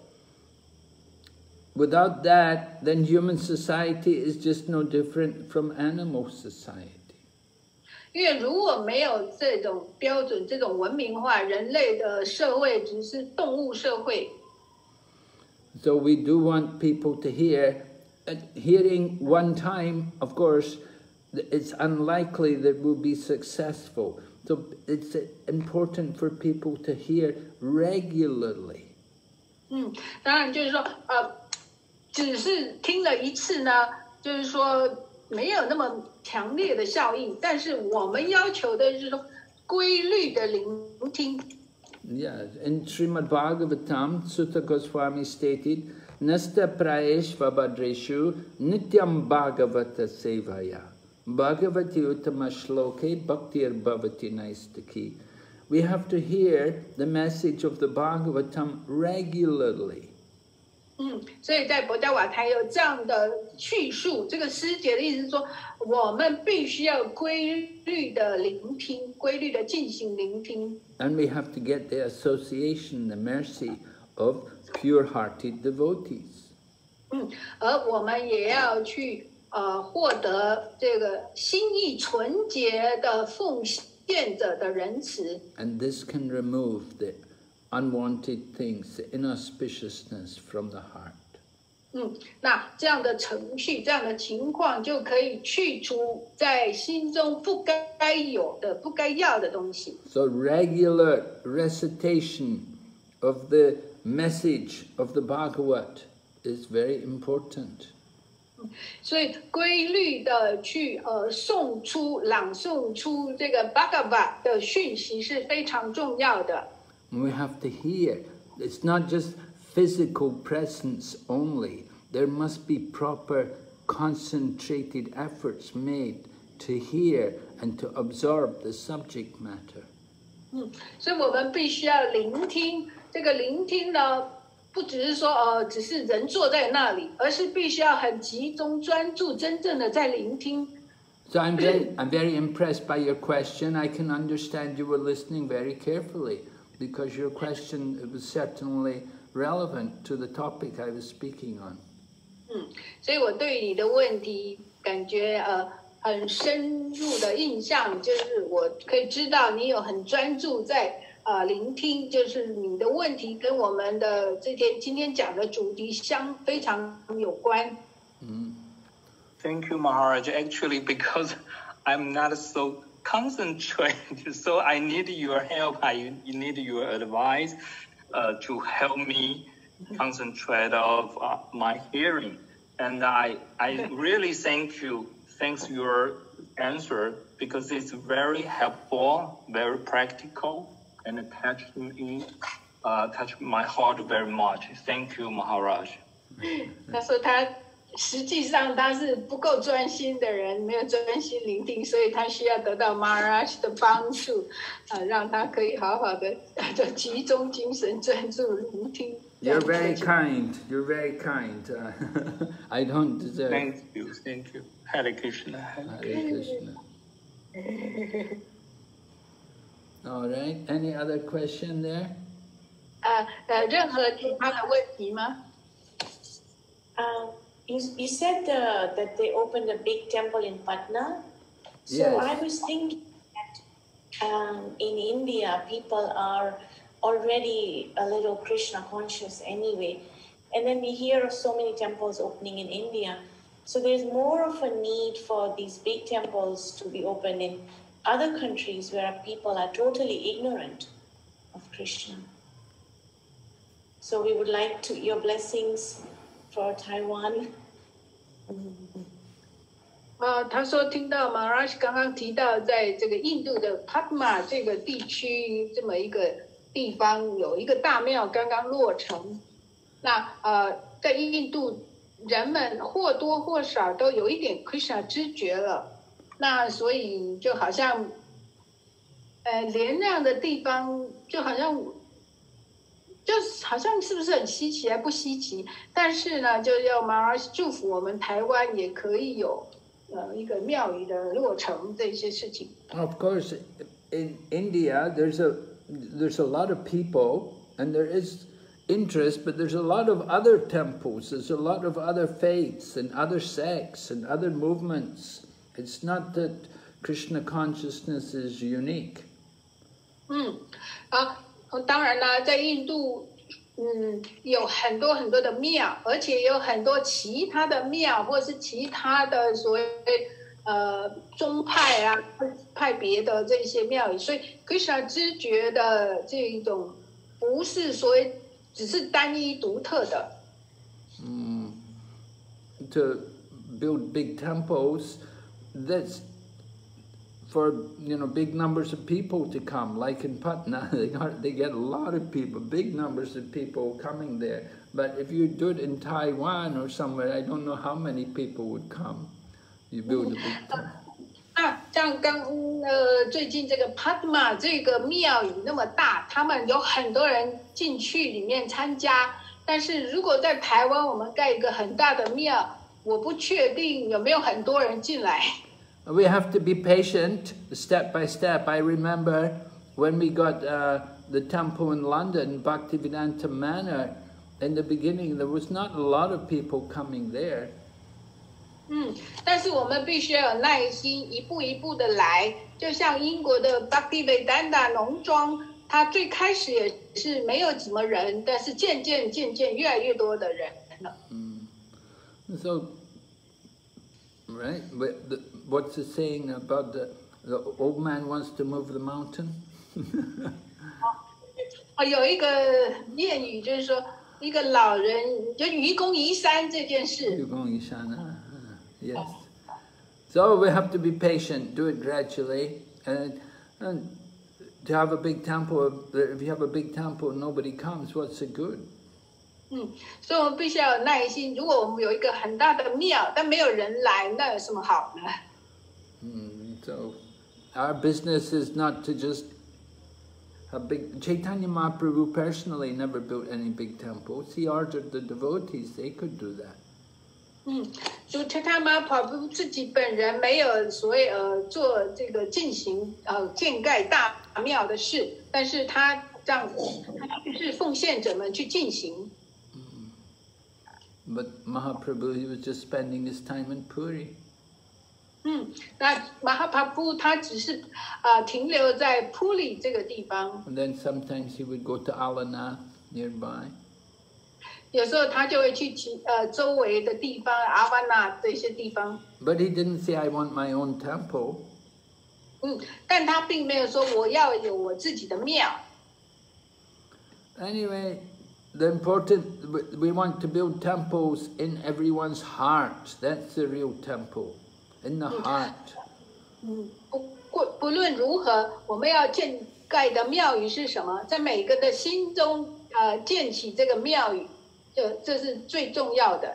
Without that, then human society is just no different from animal society. 因为如果没有这种标准、这种文明化，人类的社会只是动物社会。 So we do want people to hear. Hearing one time, of course, it's unlikely that we'll be successful. So it's important for people to hear regularly. 当然就是说，只是听了一次呢，就是说没有那么强烈的效应。但是我们要求的是说规律的聆听。 Yeah, in Srimad Bhagavatam, Sutta Goswami stated, Nasta Prayeshva Bhadreshu Nityam Bhagavata Sevaya Bhagavati Uttama Shloke Bhaktir Bhavati Naistaki. We have to hear the message of the Bhagavatam regularly. 所以在博伽瓦坛有这样的叙述，这个师姐的意思是说，我们必须要规律的聆听，规律的进行聆听。 And we have to get the association, the mercy of pure-hearted devotees. 而我们也要去获得这个心意纯洁的奉献者的仁慈。 And this can remove the unwanted things, the inauspiciousness from the heart. 那这样的程序，这样的情况就可以去除在心中不该有的、不该要的东西。 So regular recitation of the message of the Bhagavat is very important. 所以规律的去朗诵出这个 Bhagavad 的讯息是非常重要的。 We have to hear. It's not just physical presence only. There must be proper concentrated efforts made to hear and to absorb the subject matter. 所以我们必须要聆听。这个聆听呢， 不只是说只是人坐在那里，而是必须要很集中专注，真正的在聆听。 So I'm very impressed by your question. I can understand you were listening very carefully because your question was certainly relevant to the topic I was speaking on. 所以我对你的问题感觉很深入的印象，就是我可以知道你有很专注在聆听，就是你的问题跟我们的今天讲的主题非常有关。 Thank you, Maharaj. Actually, because I'm not so concentrated, so I need your help. I need your advice to help me concentrate of my hearing. And I really thank you. Thanks your answer because it's very helpful, very practical, and it touched my heart very much. Thank you, Maharaj. 他说他实际上他是不够专心的人，没有专心聆听，所以他需要得到 Maharaj 的帮助，让他可以好好的集中精神专注聆听。 You're very kind. You're very kind. I don't deserve. Thank you. Thank you. Hare Krishna. Hare Krishna. All right. Any other question there? 任何其他的问题吗？ You said that they opened a big temple in Patna. So Yes. I was thinking that in India, people are already a little Krishna conscious anyway. And then we hear of so many temples opening in India. So there's more of a need for these big temples to be opened in other countries where people are totally ignorant of Krishna. So we would like your blessings for Taiwan. 他说听到 Maharaj 刚刚提到，在这个印度的 Patna 这个地区这么一个地方，有一个大庙刚刚落成。那在印度人们或多或少都有一点 Krishna 知觉了，那所以就好像连那样的地方就好像是不是很稀奇还不稀奇，但是呢就要 Maharaj 祝福我们台湾也可以有一个庙宇的落成这些事情。 Of course, in India, there's a lot of people, and there is interest, but there's a lot of other temples, there's a lot of other faiths and other sects and other movements. It's not that Krishna consciousness is unique. 当然啦，在印度有很多很多的庙，而且有很多其他的庙，或是其他的所谓宗派啊、派别的这些庙宇，所以 Krishna 知觉的这一种不是所谓只是单一独特的。 To build big temples, that's for big numbers of people to come. Like in Patna, they get a lot of people, big numbers of people coming there. But if you do it in Taiwan or somewhere, I don't know how many people would come. You build a big temple. 那像最近这个 Patna 这个庙宇那么大，他们有很多人进去里面参加。但是如果在台湾我们盖一个很大的庙，我不确定有没有很多人进来。 We have to be patient, step by step. I remember when we got the temple in London, Bhaktivedanta Manor, in the beginning there was not a lot of people coming there. 但是我们必须要有耐心，一步一步的来。就像英国的 Bhaktivedanta 农庄，它最开始也是没有什么人，但是渐渐越来越多的人了。 So, right, what's the saying about the old man wants to move the mountain? 有一个谚语就是说，一个老人就愚公移山这件事。 愚公移山, yes. So we have to be patient, do it gradually, and to have a big temple. If you have a big temple and nobody comes, what's the good? 所以我们必须要有耐心。如果我们有一个很大的庙，但没有人来，那有什么好呢？ So our business is not to just Chaitanya Mahaprabhu personally never built any big temples. He ordered the devotees, they could do that. 就Chaitanya Mahaprabhu自己本人没有所谓做这个进行建盖大庙的事，但是他让是奉献者们去进行。 But Mahaprabhu, he was just spending his time in Puri. 那Mahaprabhu他只是停留在 Puri 这个地方。 And then sometimes he would go to Alanath nearby. 有时候他就会去周围的地方，阿瓦纳这些地方。 But he didn't say, I want my own temple. 但他并没有说我要有我自己的庙。 Anyway, the important, we want to build temples in everyone's heart. That's the real temple, in the heart. 不论如何，我们要建盖的庙宇是什么？在每个的心中建起这个庙宇。这是最重要的。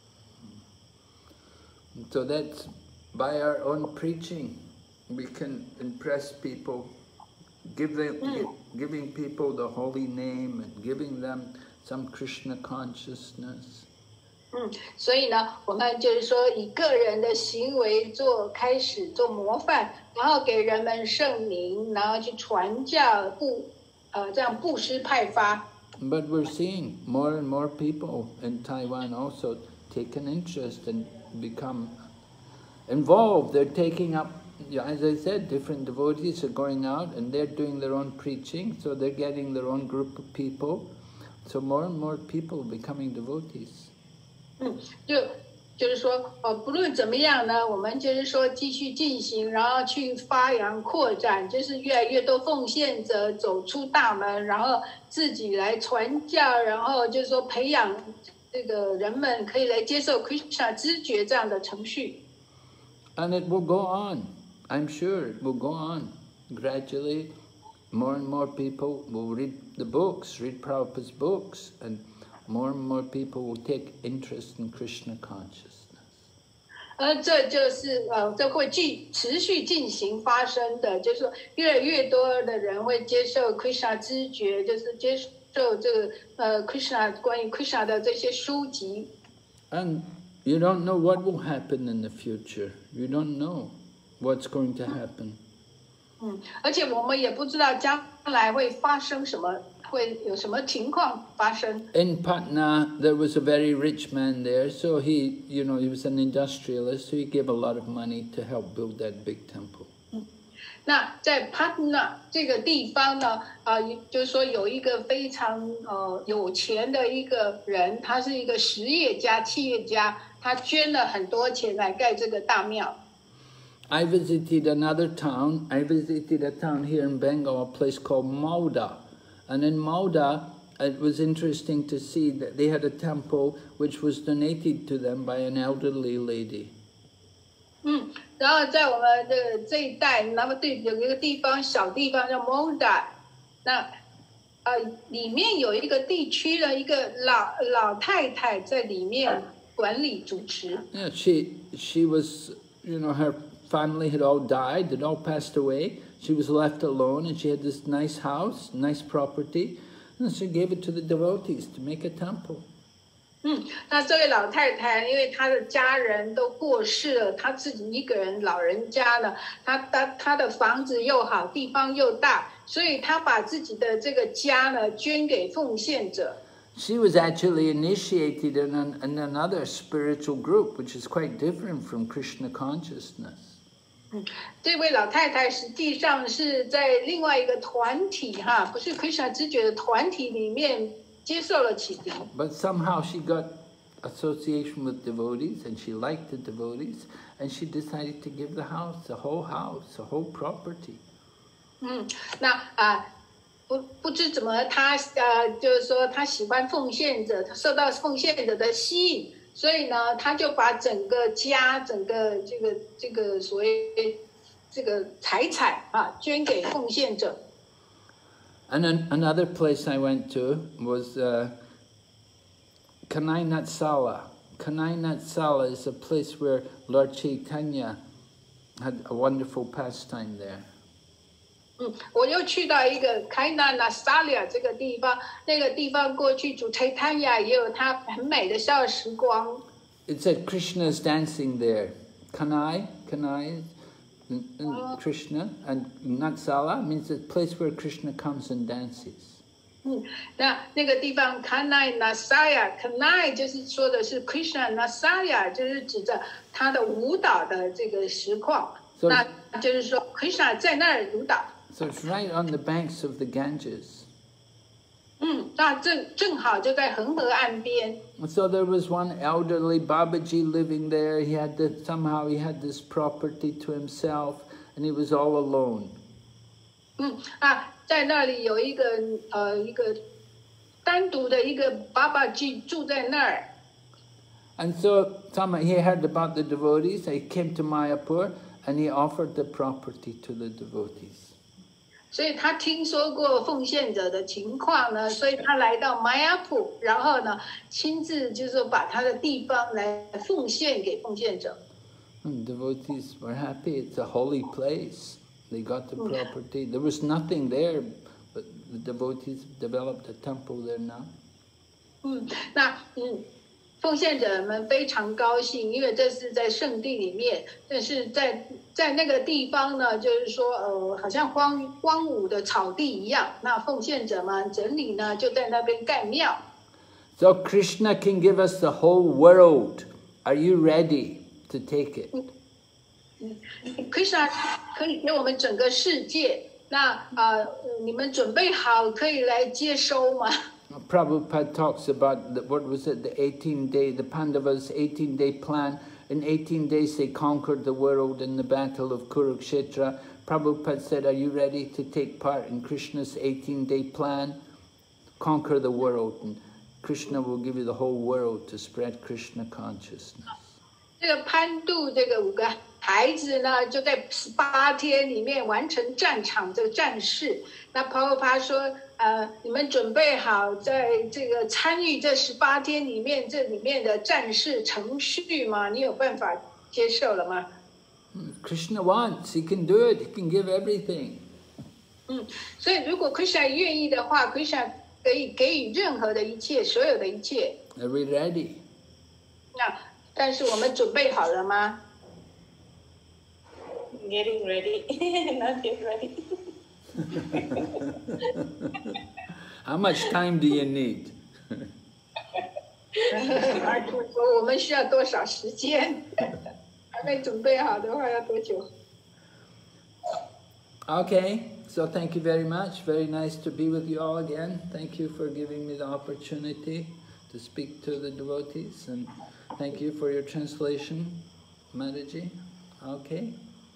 So that's by our own preaching, we can impress people, giving people the holy name and giving them some Krishna consciousness. 所以呢，我们就是说以个人的行为做开始，做模范，然后给人们圣名，然后去传教这样布施派发。 But we're seeing more and more people in Taiwan also take an interest and become involved. They're taking up, as I said, different devotees are going out and they're doing their own preaching, so they're getting their own group of people. So more and more people becoming devotees. 就是说，不论怎么样呢，我们就是说继续进行，然后去发扬扩展，就是越来越多奉献者走出大门，然后自己来传教，然后就是说培养这个人们可以来接受 Krishna 知觉这样的程序。 And it will go on. I'm sure it will go on. Gradually, more and more people will read the books, read Prabhupada's books, and more and more people will take interest in Krishna consciousness. 这就是这会持续进行发生的，就是说越来越多的人会接受 Krishna 知觉，就是接受这个Krishna 关于 Krishna 的这些书籍。 And you don't know what will happen in the future. You don't know what's going to happen. 而且我们也不知道将来会发生什么。会有什么情况发生 In Patna, there was a very rich man there, so he was an industrialist, so he gave a lot of money to help build that big temple. 那在 Patna 这个地方呢，就是说有一个非常有钱的一个人，他是一个实业家、企业家，他捐了很多钱来盖这个大庙。 I visited another town. I visited a town here in Bengal, a place called Mauda. And in Mauda, it was interesting to see that they had a temple which was donated to them by an elderly lady. 然后在我们的这一带，那么对有一个地方小地方叫 Mauda， 那里面有一个地区的一个老太太在里面管理主持。 Yeah, she was, her family had all died, had all passed away. She was left alone, and she had this nice house, nice property, and she gave it to the devotees to make a temple. 那这位老太太，因为她的家人都过世了，她自己一个人老人家呢，她的房子又好，地方又大，所以她把自己的这个家呢捐给奉献者。 She was actually initiated in another spiritual group, which is quite different from Krishna consciousness. 这位老太太实际上是在另外一个团体不是 Krishna 知觉的团体里面接受了启迪。 But somehow she got association with devotees, and she liked the devotees, and she decided to give the whole property. 那不知怎么她就是说她喜欢奉献者，她受到奉献者的吸引。所以呢，他就把整个家、整个这个所谓这个财产捐给奉献者。 And another place I went to was Kanai Natsala. Kanai Natsala is a place where Lord Chaitanya had a wonderful pastime there. 我又去到一个开纳纳萨利亚这个地方，那个地方过去主Chaitanya也有他很美的小时光。 It said Krishna's dancing there. Kanai, Krishna, and Natsala means the place where Krishna comes and dances. 那个地方 Kanai Nasaya Kanai 就是说的是 Krishna Nasaya 就是指着他的舞蹈的这个实况。那就是说 Krishna 在那儿舞蹈。 So it's right on the banks of the Ganges. 那正好就在恒河岸边。 So there was one elderly Babaji living there. Somehow he had this property to himself, and he was all alone. 在那里有一个单独的一个Babaji住在那儿。 And so he heard about the devotees. He came to Mayapur and he offered the property to the devotees. 所以他听说过奉献者的情况呢，所以他来到玛雅普，然后呢，亲自就是说把他的地方来奉献给奉献者。 And devotees were happy. It's a holy place. They got the property. There was nothing there, but the devotees developed a temple there now. 奉献者们非常高兴，因为这是在圣地里面，但是在那个地方呢，就是说好像荒芜的草地一样。那奉献者们整理呢，就在那边盖庙。 So Krishna can give us the whole world. Are you ready to take it? Krishna 可以给我们整个世界。那你们准备好可以来接收吗？ Prabhupada talks about the 18-day, the Pandavas' 18-day plan. In 18 days they conquered the world in the battle of Kurukshetra. Prabhupada said, are you ready to take part in Krishna's 18-day plan? Conquer the world, and Krishna will give you the whole world to spread Krishna consciousness. 这个潘度这个5个孩子呢，就在18天里面完成战场这个战事。那Prabhupada说，你们准备好在这个参与这18天里面这里面的战事程序吗？你有办法接受了吗？ Krishna wants, he can do it, he can give everything. 所以如果 Krishna 愿意的话 ，Krishna 可以给予任何的一切，所有的一切。 Are we ready? 但是我们准备好了吗？ Getting ready, not yet ready. How much time do you need? 我们需要多少时间？还没准备好的话要多久？ Okay, so thank you very much. Very nice to be with you all again. Thank you for giving me the opportunity to speak to the devotees, and thank you for your translation, Mataji. Okay.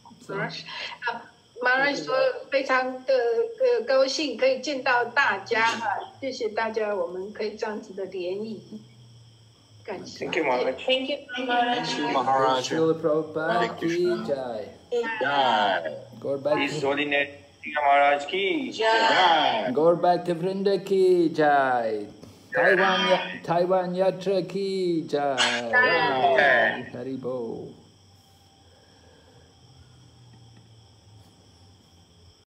Maharaj 说非常的高兴可以见到大家谢谢大家，我们可以这样子的联谊，感谢。 Thank you, Maharaj. Thank you, Maharaj. Thank you, Maharaj. Srila Prabhupada ki jai. Jai. Gaur back His to, Holiness Maharaj ki Jai. Gaur back to Vrinda ki jai. Taiwan Yatra ki jai. Jai. Hari Bol.